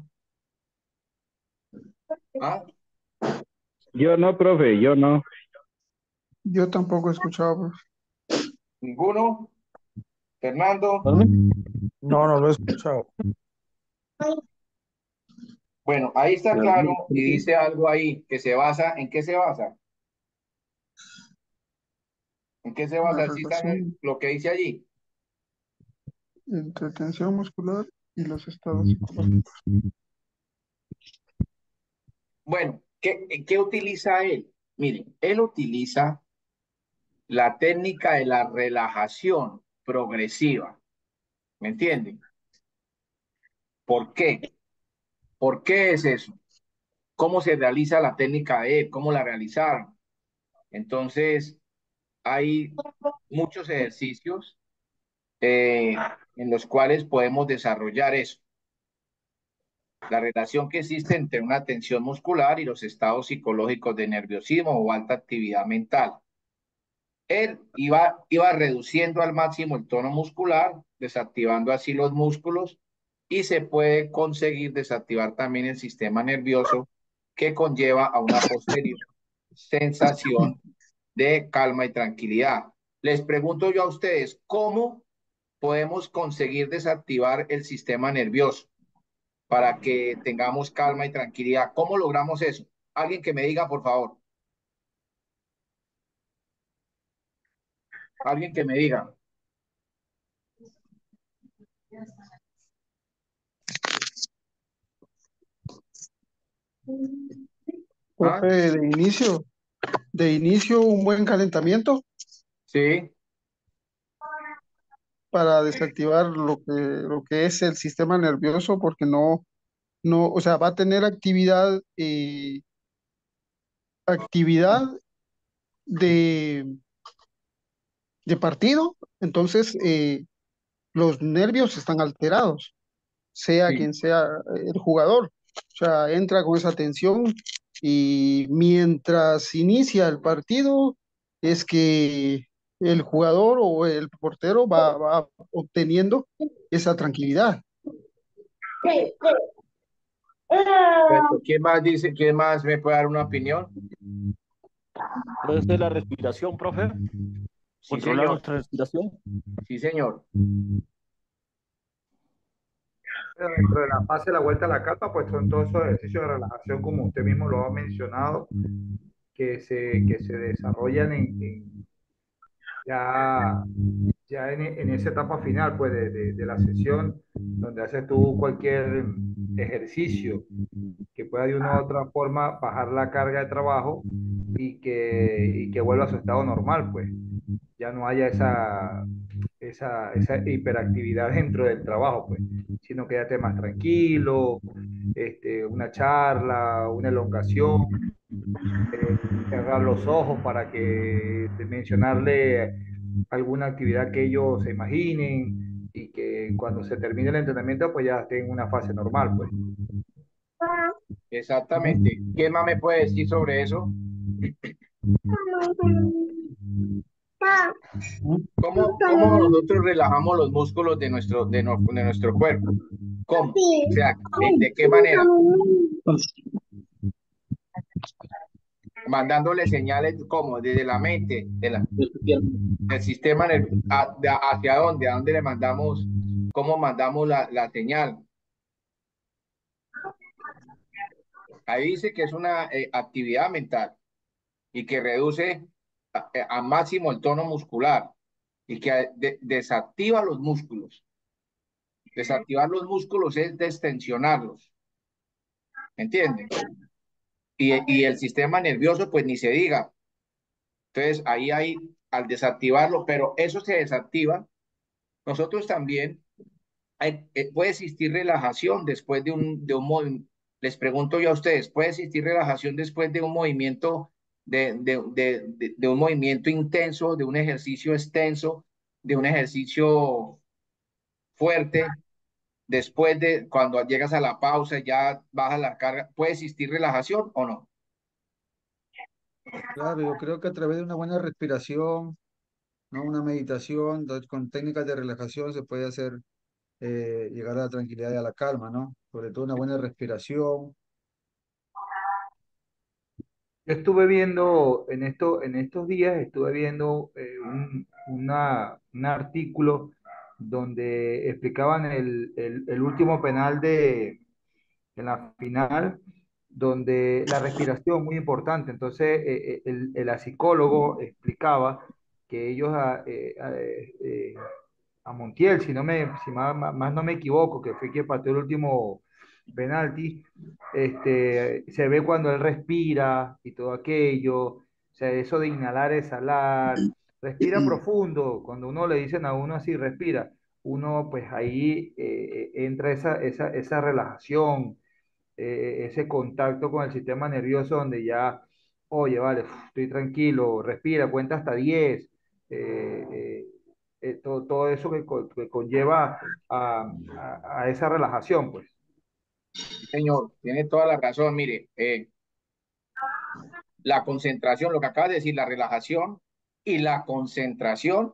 ¿Ah? Yo no, profe, yo no. Yo tampoco he escuchado, profe. ¿Ninguno? ¿Fernando? No, no lo he escuchado. Bueno, ahí está claro y dice algo ahí que se basa, ¿en qué se basa? ¿En qué se La basa? ¿Sí está relación lo que dice allí? entre tensión muscular y los estados psicológicos. Bueno, ¿qué utiliza él? Miren, él utiliza la técnica de la relajación progresiva. ¿Me entienden? ¿Por qué? ¿Por qué es eso? ¿Cómo se realiza la técnica de él? ¿Cómo la realizaron? Entonces, hay muchos ejercicios en los cuales podemos desarrollar eso. La relación que existe entre una tensión muscular y los estados psicológicos de nerviosismo o alta actividad mental. Él iba reduciendo al máximo el tono muscular, desactivando así los músculos y se puede conseguir desactivar también el sistema nervioso que conlleva a una posterior sensación de calma y tranquilidad. Les pregunto yo a ustedes, ¿cómo podemos conseguir desactivar el sistema nervioso para que tengamos calma y tranquilidad? ¿Cómo logramos eso? Alguien que me diga, por favor. Alguien que me diga. ¿Ah? Profe, de inicio un buen calentamiento Sí, para desactivar lo que es el sistema nervioso, porque no, o sea, va a tener actividad de, de partido, entonces los nervios están alterados, sea sí. quien sea el jugador. O sea, entra con esa tensión y mientras inicia el partido es que el jugador o el portero va obteniendo esa tranquilidad. Perfecto. ¿Quién más dice? ¿Quién más me puede dar una opinión? Puede ser la respiración, profe. Sí, Controlar señor. nuestra respiración. Sí, señor. Dentro de la fase de la vuelta a la calma, pues son todos esos ejercicios de relajación, como usted mismo lo ha mencionado, que se desarrollan ya, ya en esa etapa final pues, de la sesión, donde haces tú cualquier ejercicio que pueda de una u otra forma bajar la carga de trabajo y que vuelva a su estado normal, pues ya no haya esa hiperactividad dentro del trabajo, pues, sino que ya esté más tranquilo, una charla, una elongación, cerrar los ojos para que mencionarle alguna actividad que ellos se imaginen y que cuando se termine el entrenamiento pues ya esté en una fase normal, pues. Exactamente. ¿Quién más me puede decir sobre eso? ¿Cómo nosotros relajamos los músculos de nuestro cuerpo? ¿Cómo? O sea, ¿de qué manera? Mandándole señales, ¿cómo? Desde la mente, del sistema nervioso. ¿Hacia dónde? ¿A dónde le mandamos cómo mandamos la señal. Ahí dice que es una actividad mental y que reduce a máximo el tono muscular y que desactiva los músculos. Desactivar los músculos es destensionarlos, ¿me entienden? Y el sistema nervioso, pues ni se diga. Entonces, ahí hay, al desactivarlo, pero eso se desactiva. Nosotros también, puede existir relajación después de un movimiento. Les pregunto yo a ustedes, ¿puede existir relajación después de un movimiento, de un movimiento intenso, de un ejercicio extenso, de un ejercicio fuerte? Después de cuando llegas a la pausa, ya bajas la carga, ¿puede existir relajación o no? Claro, yo creo que a través de una buena respiración, ¿no? Una meditación, con técnicas de relajación se puede hacer llegar a la tranquilidad y a la calma, ¿no? Sobre todo una buena respiración. Yo estuve viendo en estos días, estuve viendo un artículo donde explicaban el último penal en la final, donde la respiración muy importante. Entonces, la psicólogo explicaba que ellos a Montiel, si más no me equivoco, que fue quien pateó el último penalti, se ve cuando él respira y todo aquello, o sea, eso de inhalar, exhalar, respira profundo, cuando uno le dicen a uno así, respira, uno pues ahí entra esa relajación, ese contacto con el sistema nervioso donde ya, oye, vale, estoy tranquilo, respira, cuenta hasta 10, todo eso que conlleva a esa relajación, pues. Señor, tiene toda la razón. Mire, la concentración, lo que acaba de decir, la relajación y la concentración,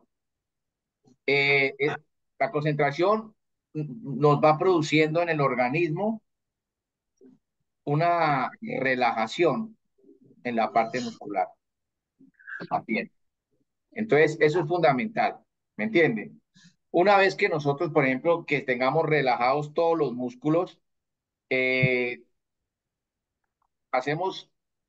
la concentración nos va produciendo en el organismo una relajación en la parte muscular también. Entonces, eso es fundamental, ¿me entienden? Una vez que nosotros, por ejemplo, que tengamos relajados todos los músculos, eh, hacemos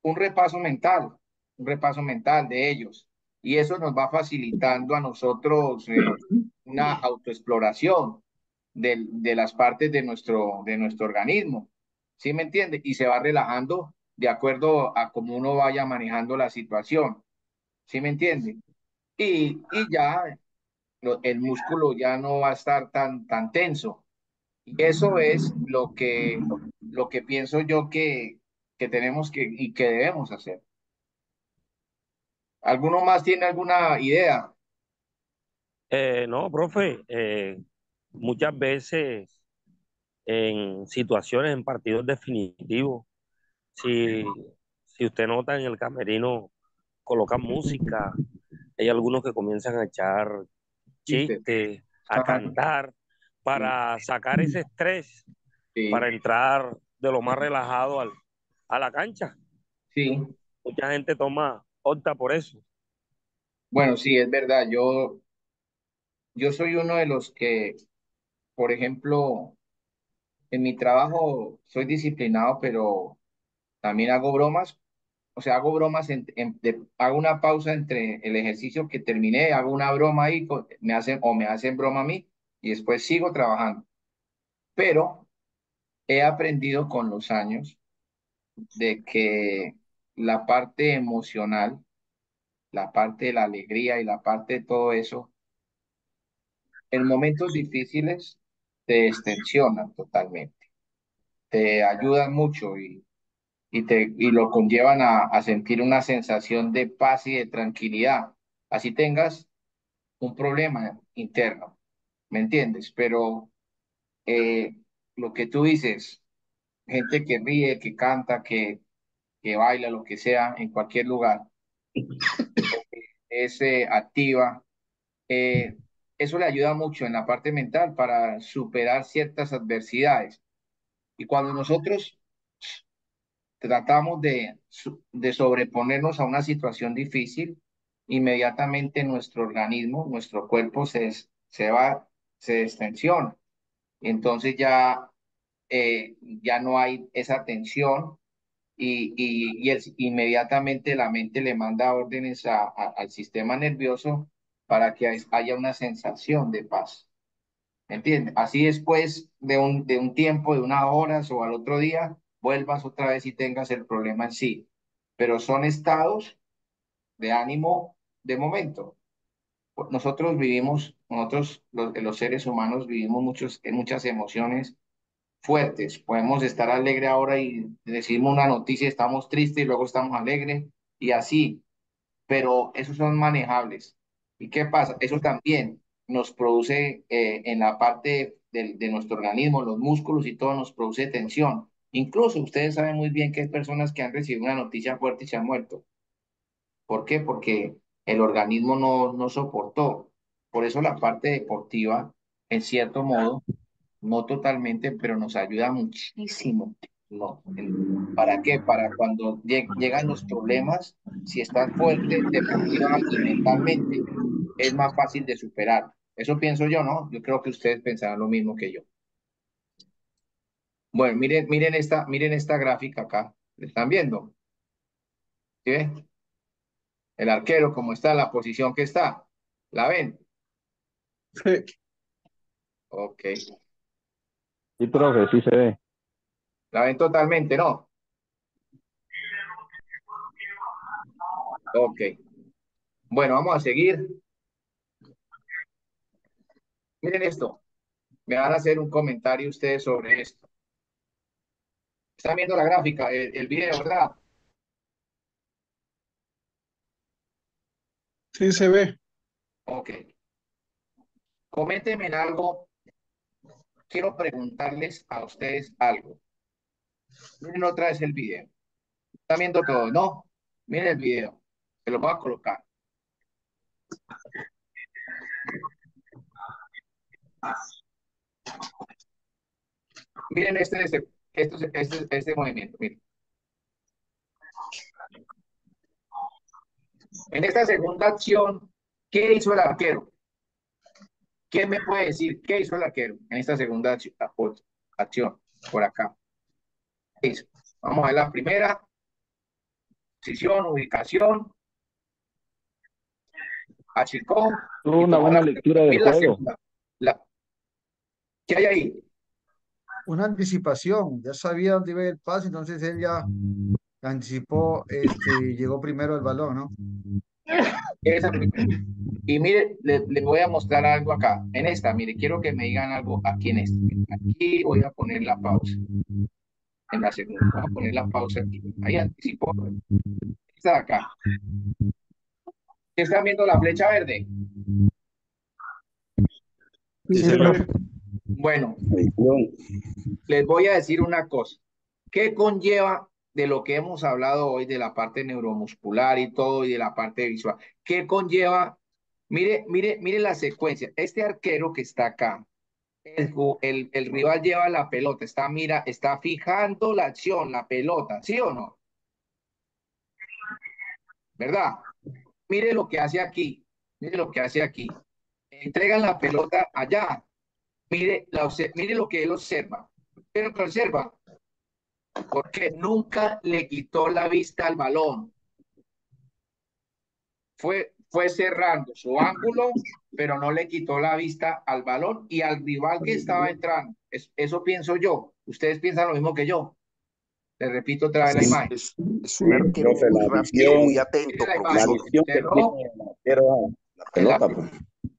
un repaso mental de ellos, y eso nos va facilitando a nosotros una autoexploración de las partes de nuestro organismo, ¿sí me entiende? Y se va relajando de acuerdo a cómo uno vaya manejando la situación, ¿sí me entiende? Y ya el músculo ya no va a estar tan tenso. Y eso es lo que pienso yo que tenemos y que debemos hacer. ¿Alguno más tiene alguna idea? No, profe, muchas veces en situaciones, en partidos definitivos, si, si usted nota en el camerino, colocan música, hay algunos que comienzan a echar ¿Viste? chistes, a Ajá. cantar, Sí, para sacar ese estrés, sí, para entrar de lo más relajado a la cancha. sí. Mucha gente opta por eso. Bueno, sí, es verdad. Yo soy uno de los que, por ejemplo, en mi trabajo soy disciplinado, pero también hago bromas. O sea, hago bromas, hago una pausa entre el ejercicio que terminé, hago una broma ahí, me hacen broma a mí y después sigo trabajando. Pero he aprendido con los años de que la parte emocional, la parte de la alegría y la parte de todo eso, en momentos difíciles te extensionan totalmente, te ayudan mucho y lo conllevan a sentir una sensación de paz y de tranquilidad. Así tengas un problema interno, ¿me entiendes? Pero eh, lo que tú dices, gente que ríe, que canta, que baila, lo que sea, en cualquier lugar, es activa. eh, Eso le ayuda mucho en la parte mental para superar ciertas adversidades. Y cuando nosotros tratamos de sobreponernos a una situación difícil, inmediatamente nuestro organismo, nuestro cuerpo se distensiona. Entonces ya no hay esa tensión inmediatamente la mente le manda órdenes al sistema nervioso para que haya una sensación de paz. ¿Entiendes? Así después de un tiempo, de unas horas o al otro día, vuelvas otra vez y tengas el problema en sí. Pero son estados de ánimo de momento. Nosotros los seres humanos vivimos muchas emociones fuertes. Podemos estar alegre ahora y decimos una noticia, estamos tristes y luego estamos alegres y así, pero esos son manejables. ¿Y qué pasa? Eso también nos produce en la parte de nuestro organismo, los músculos y todo nos produce tensión. Incluso ustedes saben muy bien que hay personas que han recibido una noticia fuerte y se han muerto. ¿Por qué? Porque el organismo no soportó. Por eso la parte deportiva, en cierto modo, no totalmente, pero nos ayuda muchísimo. No. ¿Para qué? Para cuando llegan los problemas, si estás fuerte deportiva y mentalmente, es más fácil de superar. Eso pienso yo, ¿no? Yo creo que ustedes pensarán lo mismo que yo. Bueno, miren esta gráfica acá. ¿La están viendo? ¿Sí ven? El arquero, cómo está, la posición que está. ¿La ven? Sí. Ok. Sí, profe, sí se ve. ¿La ven totalmente, no? Ok. Bueno, vamos a seguir. Miren esto. Me van a hacer un comentario ustedes sobre esto. ¿Están viendo la gráfica, el video, verdad? Sí se ve. Ok. Coméntenme algo. Quiero preguntarles a ustedes algo. Miren otra vez el video. ¿Están viendo todo, no? Miren el video. Se lo voy a colocar. Miren este movimiento. Miren. En esta segunda acción, ¿qué hizo el arquero? ¿Quién me puede decir qué hizo el arquero en esta segunda acción? Por acá. ¿Qué hizo? Vamos a ver la primera. Posición, ubicación. Achicó. Tuvo Y una tomó buena la lectura segunda. del Mira la juego. segunda. ¿Qué hay ahí? Una anticipación, ya sabía dónde iba el pase, entonces él ya anticipó, llegó primero al balón, ¿no? Esa primera. Y mire, le voy a mostrar algo acá. En esta, mire, quiero que me digan algo aquí en esta. Aquí voy a poner la pausa. En la segunda, voy a poner la pausa aquí. Ahí anticipó. Esta de acá. ¿Están viendo la flecha verde? Sí Sí se se ve. ve. Bueno, les voy a decir una cosa. ¿Qué conlleva de lo que hemos hablado hoy de la parte neuromuscular y todo y de la parte visual? ¿Qué conlleva? Mire la secuencia. Este arquero que está acá, el rival lleva la pelota, está fijando la acción, la pelota, ¿sí o no? ¿Verdad? Mire lo que hace aquí. Mire lo que hace aquí. Entregan la pelota allá. Mire lo que él observa. Pero que observa, porque nunca le quitó la vista al balón. Fue cerrando su ángulo, pero no le quitó la vista al balón y al rival que estaba entrando. Eso pienso yo. Ustedes piensan lo mismo que yo. Les repito otra vez la imagen. Es un arquero Profe, muy la rápido, muy visión, atento, Mire la la imagen. profesor. visión que Cerró tiene el arquero a la en la pelota, pues.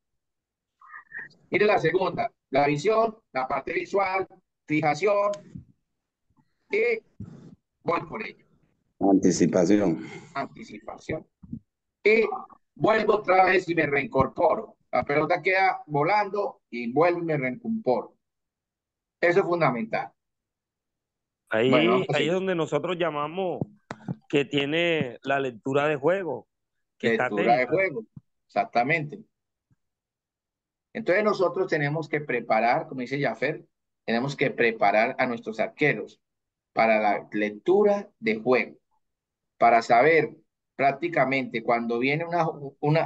Mire la segunda. La visión, la parte visual, fijación y voy por ello. Anticipación. Anticipación. Y vuelvo otra vez y me reincorporo. La pelota queda volando y vuelvo y me reincorporo. Eso es fundamental. Bueno, vamos a Ahí es seguir. donde nosotros llamamos que tiene la lectura de juego, que está Lectura de atenta. juego. Exactamente. Entonces nosotros tenemos que preparar, como dice Jaffer, tenemos que preparar a nuestros arqueros para la lectura de juego, para saber prácticamente cuando viene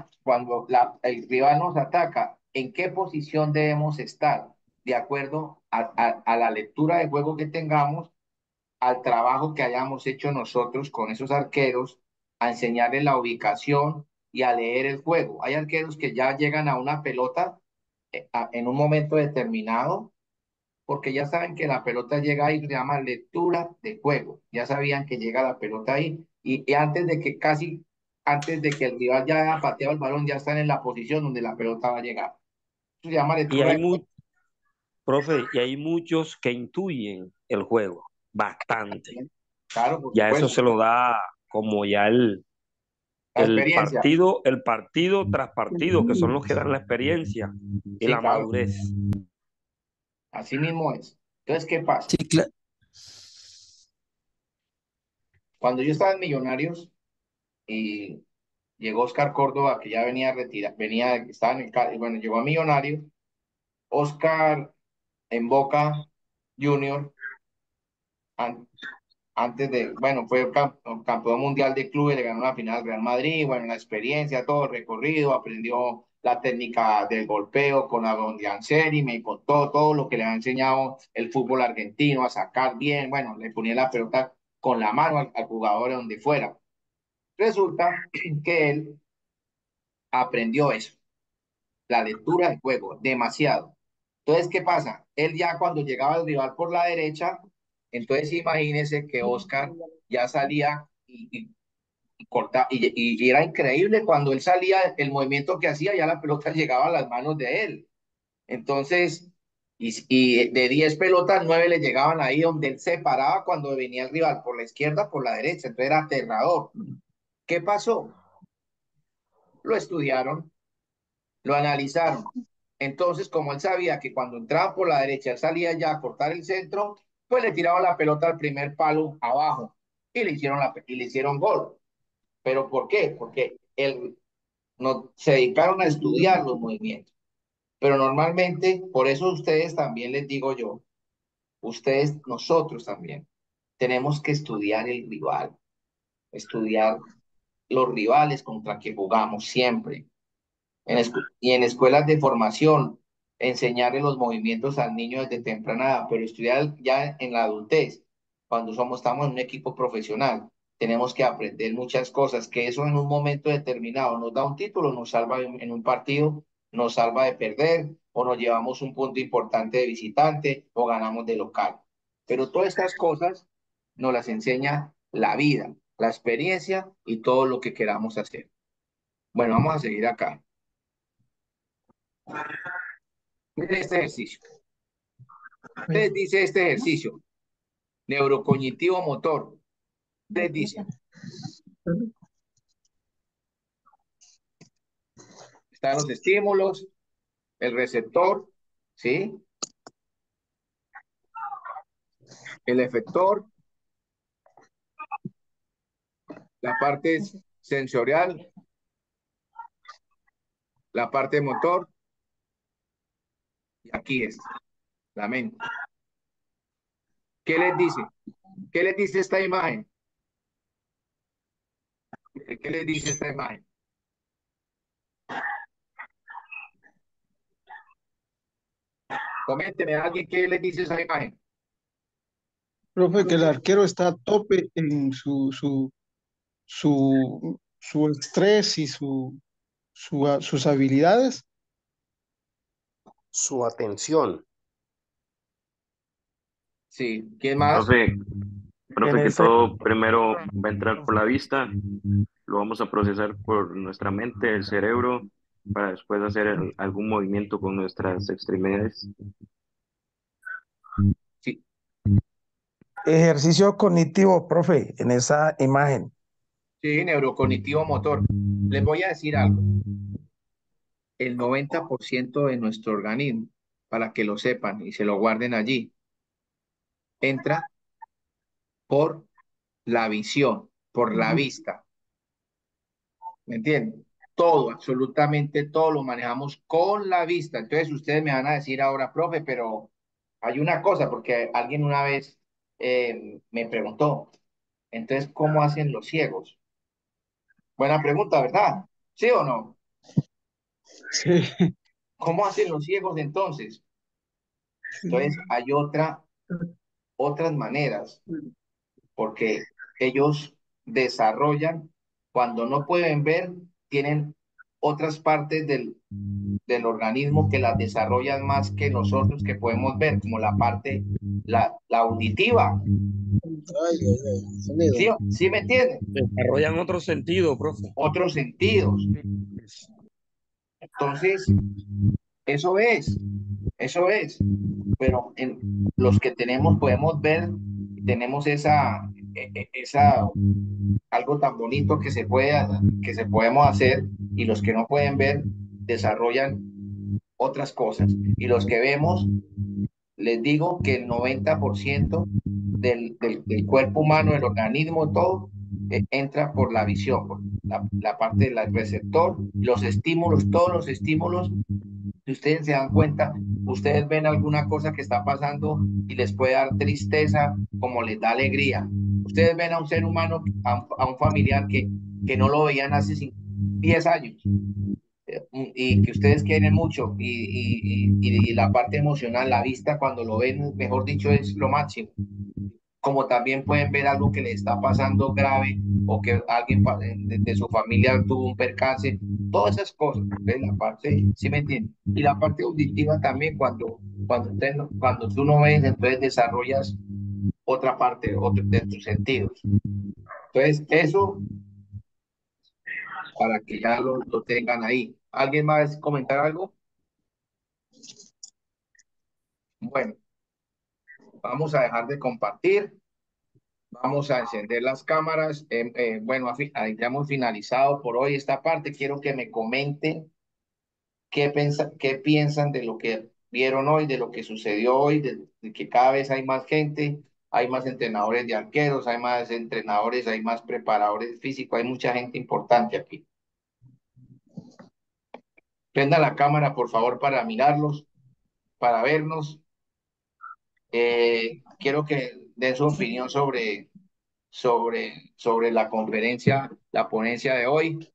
cuando el rival nos ataca, en qué posición debemos estar, de acuerdo a la lectura de juego que tengamos, al trabajo que hayamos hecho nosotros con esos arqueros, a enseñarles la ubicación y a leer el juego. Hay arqueros que ya llegan a una pelota en un momento determinado, porque ya saben que la pelota llega ahí, se llama lectura de juego. Ya sabían que llega la pelota ahí y antes de que antes de que el rival ya haya pateado el balón, ya están en la posición donde la pelota va a llegar. Eso se llama Y lectura hay de juego. profe, y hay muchos que intuyen el juego, bastante. Claro, por Ya eso supuesto. se lo da como ya La experiencia. el partido tras partido, que son los que dan la experiencia y Sí, la claro. madurez. Así mismo es. Entonces, ¿qué pasa? Cuando yo estaba en Millonarios y llegó Oscar Córdoba, que ya venía retirado, estaba en el Cali, bueno, llegó a Millonarios, Oscar en Boca Junior, an- antes de, bueno, fue campeón mundial de clubes, le ganó la final al Real Madrid, bueno, la experiencia, todo el recorrido, aprendió la técnica del golpeo con Abondianseri, me contó todo lo que le ha enseñado el fútbol argentino, a sacar bien, bueno, le ponía la pelota con la mano al jugador donde fuera. Resulta que él aprendió eso, la lectura del juego, demasiado. Entonces, ¿qué pasa? Él ya cuando llegaba el rival por la derecha, entonces imagínese que Oscar ya salía y corta, y era increíble cuando él salía, el movimiento que hacía, ya la pelota llegaba a las manos de él. Entonces, y de 10 pelotas, 9 le llegaban ahí donde él se paraba cuando venía el rival, por la izquierda, por la derecha. Entonces era aterrador. ¿Qué pasó? Lo estudiaron, lo analizaron. Entonces, como él sabía que cuando entraba por la derecha, él salía ya a cortar el centro, pues le tiraba la pelota al primer palo abajo y le hicieron gol. ¿Pero por qué? Porque él, no, se dedicaron a estudiar los movimientos. Pero normalmente, por eso ustedes también les digo yo, ustedes, nosotros también, tenemos que estudiar el rival, estudiar los rivales contra que jugamos siempre. Y en escuelas de formación, enseñarle los movimientos al niño desde temprana edad, pero estudiar ya en la adultez, cuando estamos en un equipo profesional, tenemos que aprender muchas cosas, que eso en un momento determinado nos da un título, nos salva en un partido, nos salva de perder, o nos llevamos un punto importante de visitante, o ganamos de local. Pero todas estas cosas nos las enseña la vida, la experiencia y todo lo que queramos hacer. Bueno, vamos a seguir acá. Miren este ejercicio. Les dice este ejercicio, neurocognitivo motor. Les dice, están los estímulos, el receptor, ¿sí? El efector, la parte sensorial, la parte motor, y aquí es la mente. ¿Qué les dice? ¿Qué les dice esta imagen? ¿Qué les dice esta imagen? Coménteme a alguien qué les dice esa imagen. Profe, que el arquero está a tope en su estrés y sus habilidades. Su atención. Sí, ¿quién más? Profe, que todo primero va a entrar por la vista, lo vamos a procesar por nuestra mente, el cerebro, para después hacer algún movimiento con nuestras extremidades. Sí. Ejercicio cognitivo, profe, en esa imagen. Sí, neurocognitivo motor. Les voy a decir algo. El 90% de nuestro organismo, para que lo sepan y se lo guarden allí, entra por la visión, por la vista. ¿Me entienden? Todo, absolutamente todo lo manejamos con la vista. Entonces ustedes me van a decir ahora, profe, pero hay una cosa, porque alguien una vez me preguntó, entonces, ¿cómo hacen los ciegos? Buena pregunta, ¿verdad? ¿Sí o no? Sí. ¿Cómo hacen los ciegos entonces? Entonces, hay otras maneras, porque ellos desarrollan, cuando no pueden ver, tienen otras partes del organismo que las desarrollan más que nosotros que podemos ver, como la parte, la auditiva. ¿Sí, sí me entienden? Desarrollan otro sentido, profe. Otros sentidos. Entonces, eso es. Pero los que tenemos, podemos ver, tenemos algo tan bonito que se podemos hacer, y los que no pueden ver desarrollan otras cosas. Y los que vemos, les digo que el 90% del cuerpo humano, el organismo, todo, entra por la visión, por la parte del receptor, los estímulos, todos los estímulos. Si ustedes se dan cuenta, ustedes ven alguna cosa que está pasando y les puede dar tristeza como les da alegría. Ustedes ven a un ser humano, a un familiar que no lo veían hace 10 años, y que ustedes quieren mucho, y la parte emocional, la vista cuando lo ven, mejor dicho, es lo máximo. Como también pueden ver algo que le está pasando grave, o que alguien de su familia tuvo un percance, todas esas cosas. ¿Ves? La parte, ¿sí me entienden? Y la parte auditiva también, cuando tú no ves, entonces desarrollas otra parte de tus sentidos. Entonces, eso para que ya lo tengan ahí. ¿Alguien más comentar algo? Bueno, vamos a dejar de compartir. Vamos a encender las cámaras. Bueno, ya hemos finalizado por hoy esta parte. Quiero que me comenten qué piensan de lo que vieron hoy, de lo que sucedió hoy, de que cada vez hay más gente, hay más entrenadores de arqueros, hay más entrenadores, hay más preparadores físicos, hay mucha gente importante aquí. Prenda la cámara, por favor, para mirarlos, para vernos. Quiero que den su opinión sobre la conferencia, la ponencia de hoy.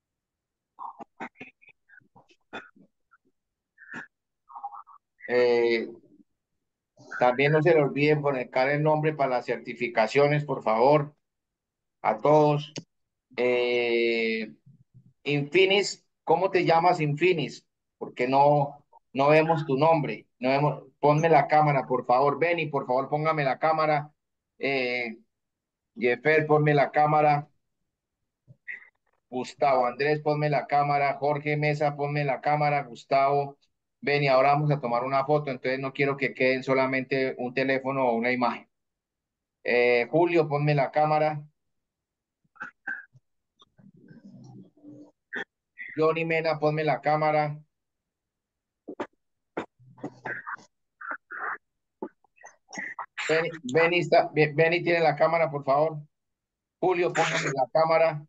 También no se le olviden conectar el nombre para las certificaciones, por favor, a todos. Infinis, ¿cómo te llamas, Infinis? Porque no vemos tu nombre. No vemos. Ponme la cámara, por favor. Benny, por favor, póngame la cámara. Jeffer, ponme la cámara. Gustavo Andrés, ponme la cámara. Jorge Mesa, ponme la cámara. Gustavo, Benny, ahora vamos a tomar una foto, entonces no quiero que queden solamente un teléfono o una imagen. Julio, ponme la cámara. Johnny Mena, ponme la cámara. Benny tiene la cámara, por favor. Julio, póngame la cámara.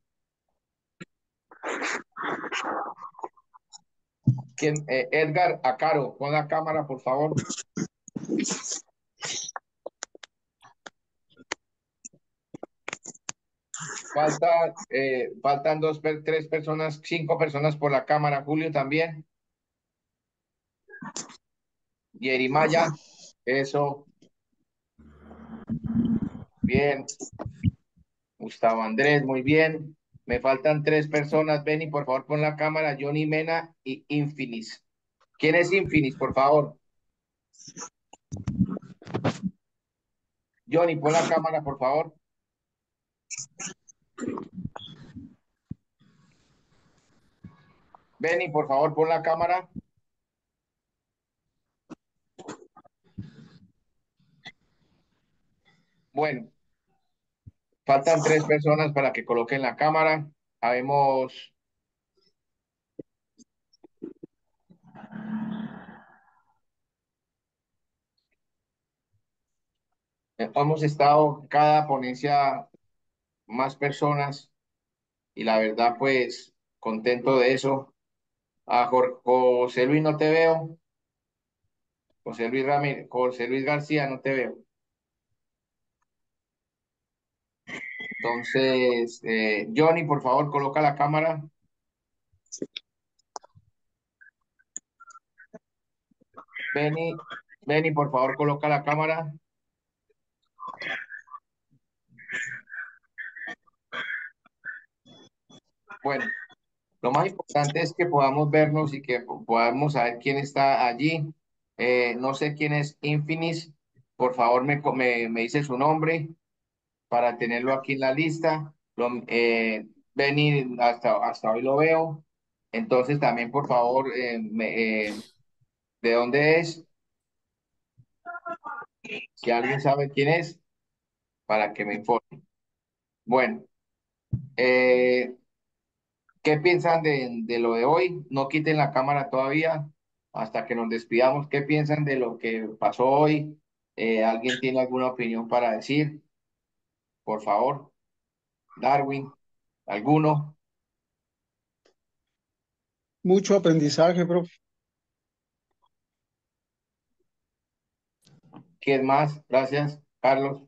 Edgar Acaro, pon la cámara, por favor. Faltan tres personas, 5 personas por la cámara. Julio también. Y Erimaya, eso. Bien. Gustavo Andrés, muy bien. Me faltan 3 personas. Benny, por favor, pon la cámara. Johnny Mena y Infinis. ¿Quién es Infinis, por favor? Johnny, pon la cámara, por favor. Benny, por favor, pon la cámara. Bueno, faltan 3 personas para que coloquen la cámara. Habemos... Hemos estado cada ponencia más personas, y la verdad, pues, contento de eso. A José Luis no te veo. José Luis Ramírez, José Luis García no te veo. Entonces, Johnny, por favor, coloca la cámara. Benny, por favor, coloca la cámara. Bueno, lo más importante es que podamos vernos y que podamos saber quién está allí. No sé quién es Infinis. Por favor, me dice su nombre para tenerlo aquí en la lista. Benny, hasta hoy lo veo. Entonces, también, por favor, ¿de dónde es? Que alguien sabe quién es para que me informe. Bueno, ¿qué piensan de lo de hoy? No quiten la cámara todavía hasta que nos despidamos. ¿Qué piensan de lo que pasó hoy? ¿Alguien tiene alguna opinión para decir? Por favor, Darwin, ¿alguno? Mucho aprendizaje, profe. ¿Quién más? Gracias, Carlos.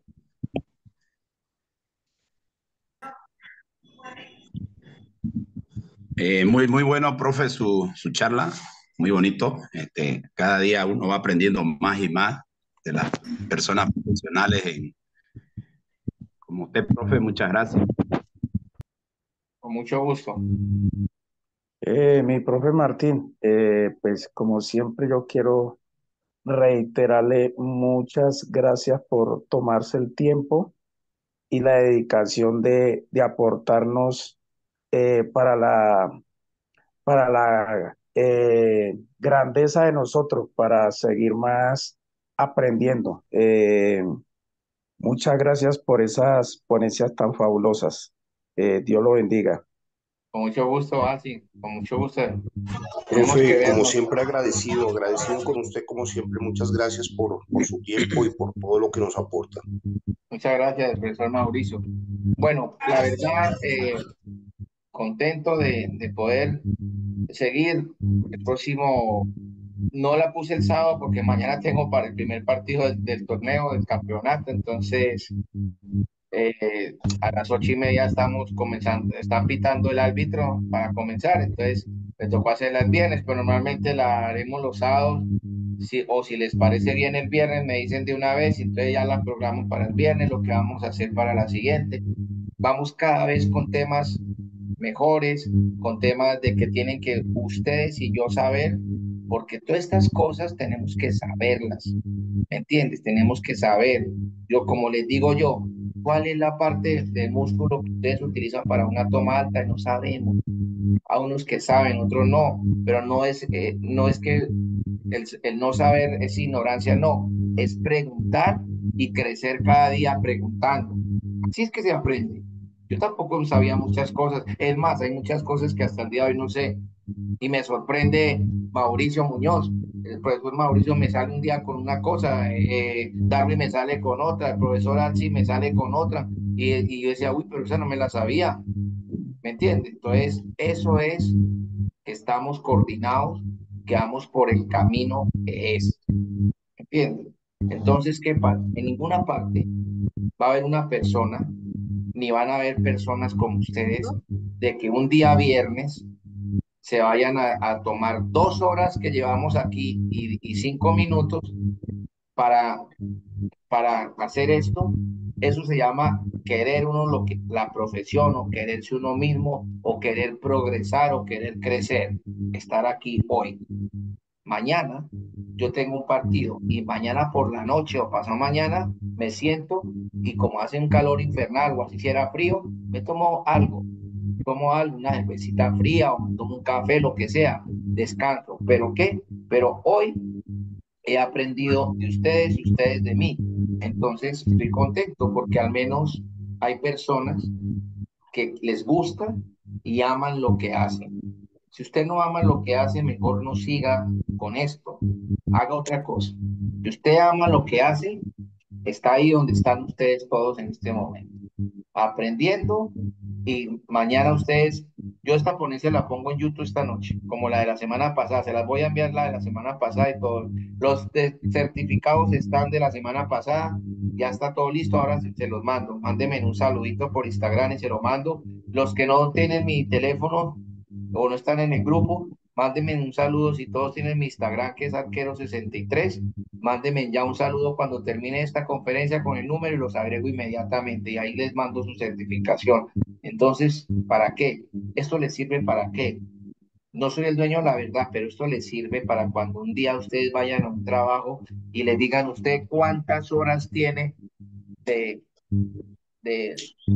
Muy bueno, profe, su charla, muy bonito. Cada día uno va aprendiendo más y más de las personas profesionales como usted, profe, muchas gracias. Con mucho gusto. Mi profe Martín, pues como siempre yo quiero reiterarle muchas gracias por tomarse el tiempo y la dedicación de aportarnos para la grandeza de nosotros, para seguir más aprendiendo. Muchas gracias por esas ponencias tan fabulosas. Dios lo bendiga. Con mucho gusto, Asi. Con mucho gusto. Tenemos que Profe, como vernos. siempre agradecido con usted como siempre. Muchas gracias por su tiempo y por todo lo que nos aporta. Muchas gracias, profesor Mauricio. Bueno, la verdad, contento de poder seguir. El próximo, no la puse el sábado porque mañana tengo para el primer partido del torneo, del campeonato, entonces a las 8:30 estamos comenzando, está pitando el árbitro para comenzar, entonces me tocó hacerla el viernes, pero normalmente la haremos los sábados, o si les parece bien el viernes, me dicen de una vez, entonces ya la programo para el viernes, lo que vamos a hacer para la siguiente. Vamos cada vez con temas mejores, con temas de que tienen que ustedes y yo saber, porque todas estas cosas tenemos que saberlas, ¿me entiendes? Tenemos que saber, yo como les digo yo, cuál es la parte del músculo que ustedes utilizan para una toma alta y no sabemos. A unos que saben, otros no, pero no es que el no saber es ignorancia, no, es preguntar y crecer cada día preguntando. Así es que se aprende. Yo tampoco sabía muchas cosas, es más, hay muchas cosas que hasta el día de hoy no sé, y me sorprende Mauricio Muñoz. El profesor Mauricio me sale un día con una cosa, Darwin me sale con otra, el profesor Alci me sale con otra, y yo decía, uy, pero esa no me la sabía, ¿me entiendes? Entonces, eso es que estamos coordinados, que vamos por el camino que es, ¿me entiendes? Entonces, ¿qué pasa? En ninguna parte va a haber una persona, ni van a haber personas como ustedes, de que un día viernes se vayan a tomar 2 horas que llevamos aquí y 5 minutos para, para hacer esto. Eso se llama querer uno la profesión, o quererse uno mismo, o querer progresar, o querer crecer, estar aquí hoy. Mañana yo tengo un partido y mañana por la noche o pasado mañana me siento y como hace un calor infernal o así si era frío, me tomo algo, una cervecita fría o me tomo un café, lo que sea, descanso. ¿Pero qué? Pero hoy he aprendido de ustedes y ustedes de mí. Entonces estoy contento porque al menos hay personas que les gusta y aman lo que hacen. Si usted no ama lo que hace, mejor no siga con esto. Haga otra cosa. Si usted ama lo que hace, está ahí donde están ustedes todos en este momento, aprendiendo. Y mañana ustedes, yo esta ponencia la pongo en YouTube esta noche, como la de la semana pasada. Se las voy a enviar, la de la semana pasada y todo. Los certificados están de la semana pasada, ya está todo listo. Ahora se los mando. Mándenme un saludito por Instagram y se lo mando. Los que no tienen mi teléfono o no están en el grupo, Mándenme un saludo si todos tienen mi Instagram, que es arquero63. Mándenme ya un saludo cuando termine esta conferencia con el número y los agrego inmediatamente y ahí les mando su certificación. Entonces, ¿para qué? ¿Esto les sirve para qué? No soy el dueño de la verdad, pero esto les sirve para cuando un día ustedes vayan a un trabajo y les digan usted cuántas horas tiene de, de,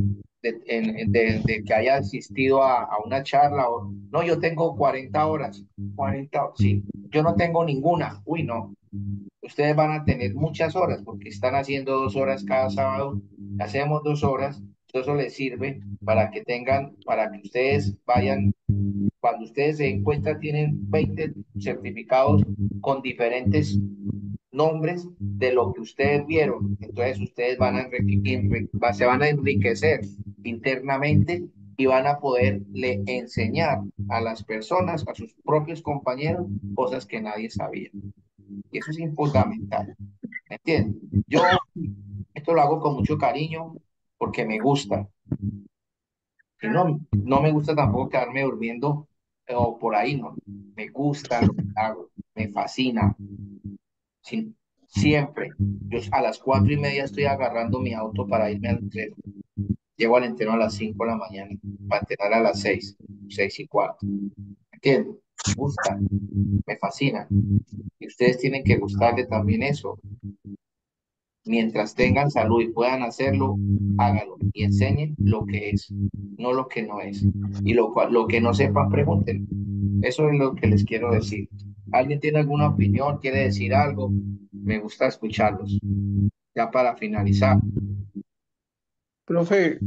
de que haya asistido a una charla o no, yo tengo 40 horas, 40, sí, yo no tengo ninguna, uy, no, ustedes van a tener muchas horas porque están haciendo 2 horas cada sábado, hacemos 2 horas, eso les sirve para que tengan, para que ustedes vayan, cuando ustedes se den cuenta, tienen 20 certificados con diferentes nombres de lo que ustedes vieron. Entonces ustedes van a se van a enriquecer internamente y van a poderle enseñar a las personas, a sus propios compañeros, cosas que nadie sabía. Y eso es fundamental. ¿Me entienden? Yo esto lo hago con mucho cariño porque me gusta. Y no, no me gusta tampoco quedarme durmiendo o por ahí, no. Me gusta lo que hago, me fascina. Sí, siempre. Yo a las 4:30 estoy agarrando mi auto para irme al entreno. Llego al entreno a las 5 de la mañana, para entrenar a las 6, 6:15. ¿Entiendes? Me gusta, me fascina. Y ustedes tienen que gustarle también eso. Mientras tengan salud y puedan hacerlo, háganlo y enseñen lo que es, no lo que no es. Y lo que no sepan, pregunten. Eso es lo que les quiero decir. ¿Alguien tiene alguna opinión? ¿Quiere decir algo? Me gusta escucharlos. Ya para finalizar. Profe,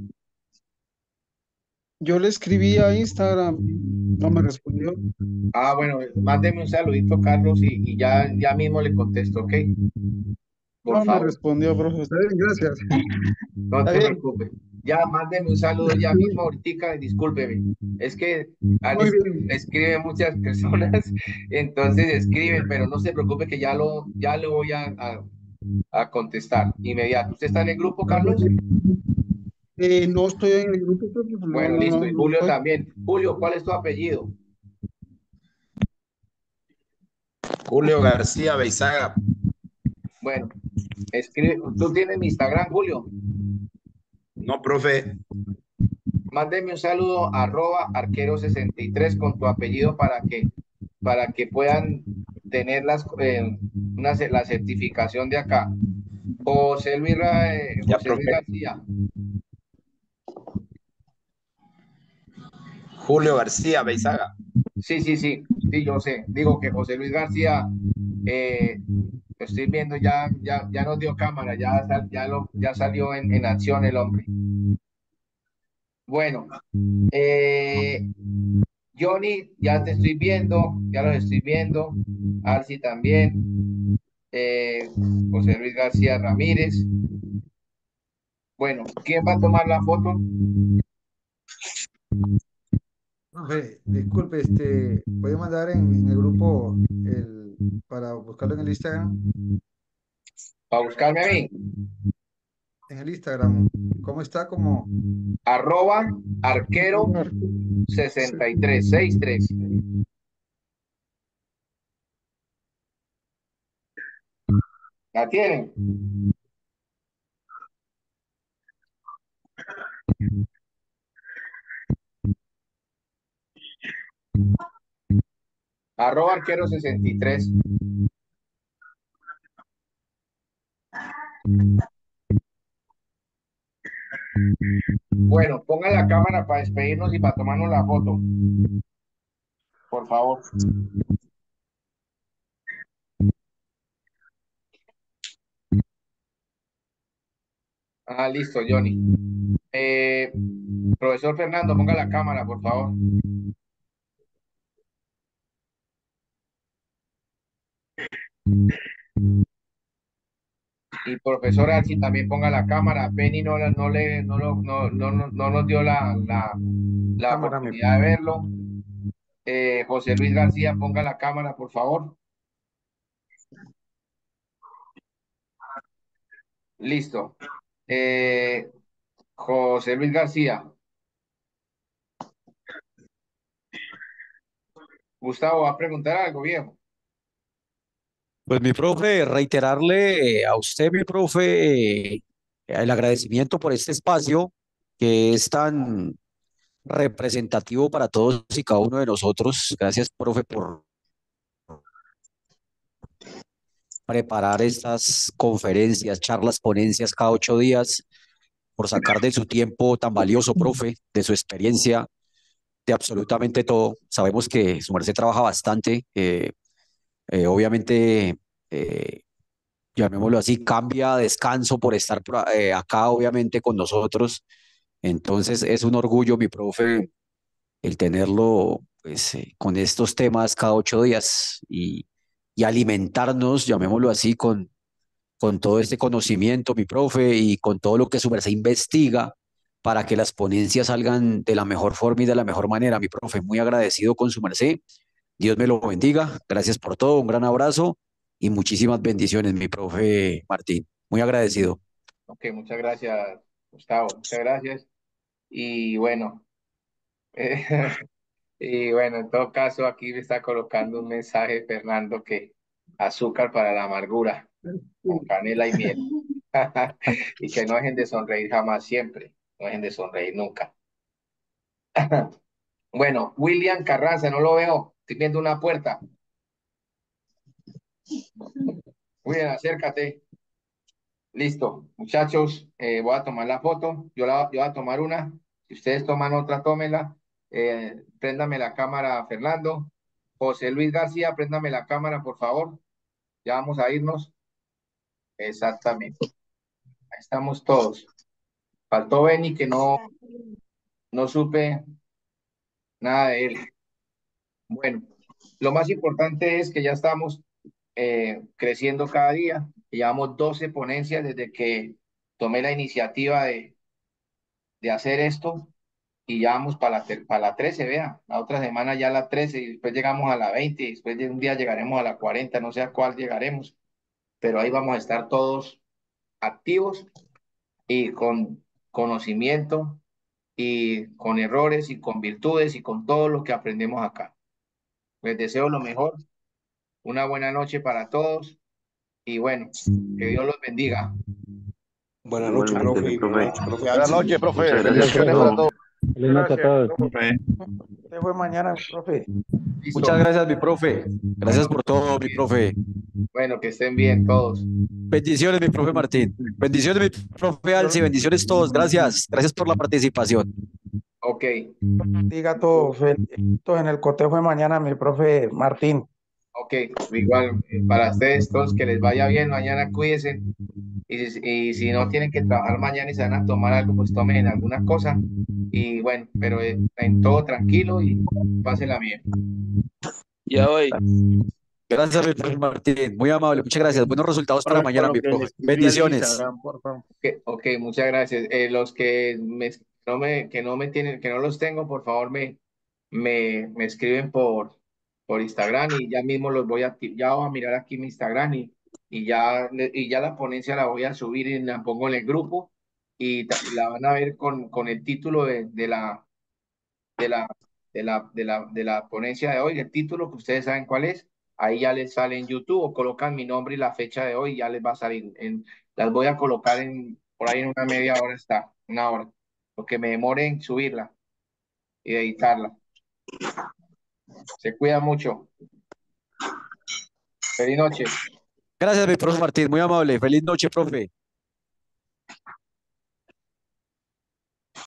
yo le escribí a Instagram, no me respondió. Ah, bueno, mándeme un saludito, Carlos, y ya mismo le contesto, ¿ok? Por No me favor. respondió, profe. Está bien, gracias. No Está te bien. preocupes. Ya, mándeme un saludo ya mismo, ahorita, discúlpeme. Es que Muy bien. escriben muchas personas, entonces escriben, pero no se preocupe que ya lo voy a contestar inmediato. ¿Usted está en el grupo, Carlos? No estoy en el grupo, profe. No, Bueno, no, listo. no, Y no Julio estoy. también. Julio, ¿cuál es tu apellido? Julio García Beizaga. Bueno, escribe. ¿Tú tienes mi Instagram, Julio? No, profe. Mándeme un saludo @arquero63 con tu apellido para que puedan tener la certificación de acá. Ya, José Luis profe. García. Julio García Beizaga. Sí, sí, sí, sí, yo sé. Digo que José Luis García, lo estoy viendo, ya nos dio cámara, ya salió en acción el hombre. Bueno, Johnny, ya te estoy viendo, ya los estoy viendo. Arsi también. José Luis García Ramírez. Bueno, ¿quién va a tomar la foto? Profe, disculpe, ¿puede mandar en el grupo para buscarlo en el Instagram? Para buscarme a mí. En el Instagram, ¿cómo está? Como @arquero6363. ¿La tienen? @arquero63. Bueno, pongan la cámara para despedirnos y para tomarnos la foto. Por favor. Ah, listo, Johnny. Profesor Fernando, ponga la cámara, por favor. Y profesor Archie también ponga la cámara. Penny no nos dio la oportunidad de verlo. José Luis García, ponga la cámara, por favor. Listo. José Luis García. Gustavo, ¿va a preguntar algo, viejo? Pues mi profe, reiterarle a usted, mi profe, el agradecimiento por este espacio que es tan representativo para todos y cada uno de nosotros. Gracias, profe, por preparar estas conferencias, charlas, ponencias cada 8 días, por sacar de su tiempo tan valioso, profe, de su experiencia, de absolutamente todo. Sabemos que su merced trabaja bastante, obviamente, llamémoslo así, cambia descanso por estar acá, obviamente, con nosotros. Entonces, es un orgullo, mi profe, el tenerlo pues, con estos temas cada 8 días y alimentarnos, llamémoslo así, con todo este conocimiento, mi profe, y con todo lo que su merced investiga para que las ponencias salgan de la mejor forma y de la mejor manera, mi profe. Muy agradecido con su merced. Dios me lo bendiga. Gracias por todo. Un gran abrazo y muchísimas bendiciones, mi profe Martín. Muy agradecido. Ok, muchas gracias, Gustavo. Muchas gracias. Y bueno, y bueno, en todo caso, aquí me está colocando un mensaje, Fernando, que azúcar para la amargura, con canela y miel. Y que no dejen de sonreír jamás, siempre. No dejen de sonreír nunca. Bueno, William Carranza, no lo veo. Estoy viendo una puerta. William, acércate. Listo, muchachos, voy a tomar la foto. Yo voy a tomar una. Si ustedes toman otra, tómenla. Préndame la cámara, Fernando. José Luis García, préndame la cámara, por favor. Ya vamos a irnos. Exactamente. Ahí estamos todos. Faltó Benny, que no supe nada de él. Bueno, lo más importante es que ya estamos creciendo cada día. Llevamos 12 ponencias desde que tomé la iniciativa de hacer esto y ya vamos para la 13, vea. La otra semana ya la 13 y después llegamos a la 20 y después de un día llegaremos a la 40, no sé a cuál llegaremos, pero ahí vamos a estar todos activos y con conocimiento y con errores y con virtudes y con todo lo que aprendemos acá. Les deseo lo mejor, una buena noche para todos y bueno, que Dios los bendiga. Buenas noches, Igualmente, profe. mi Buenas profe. noches, profe Buenas Alci. noches, profe. Muchas gracias por Bendiciones para todo. todos. Feliz noche a todos. Usted fue mañana, profe. Listo. Muchas gracias, mi profe. Gracias por todo, mi profe. Bueno, que estén bien todos. Bendiciones, mi profe Martín. Bendiciones, mi profe Alci. Bendiciones todos. Gracias. Gracias por la participación. Ok, Diga todo, todos en el cotejo de mañana, mi profe Martín. ok. Igual para ustedes todos que les vaya bien. Mañana cuídense. Y si no tienen que trabajar mañana y se van a tomar algo, pues tomen alguna cosa. Y bueno, pero en todo tranquilo y pásenla bien. Ya voy. Gracias, mi profe Martín. Muy amable. Muchas gracias. Buenos resultados para Profe, por mañana, lo mi que le profe. escribí al Bendiciones. Instagram, por favor. Ok, muchas gracias. Los que que no los tengo, por favor, me escriben por Instagram y ya mismo ya voy a mirar aquí mi Instagram y ya la ponencia la voy a subir y la pongo en el grupo y la van a ver con el título de la, de la ponencia de hoy, el título que ustedes saben cuál es. Ahí ya les sale en YouTube o colocan mi nombre y la fecha de hoy y ya les va a salir. Las voy a colocar por ahí en una media hora está, una hora, lo que me demore en subirla y editarla. Se cuida mucho. Feliz noche. Gracias, mi profe Martín. Muy amable. Feliz noche, profe.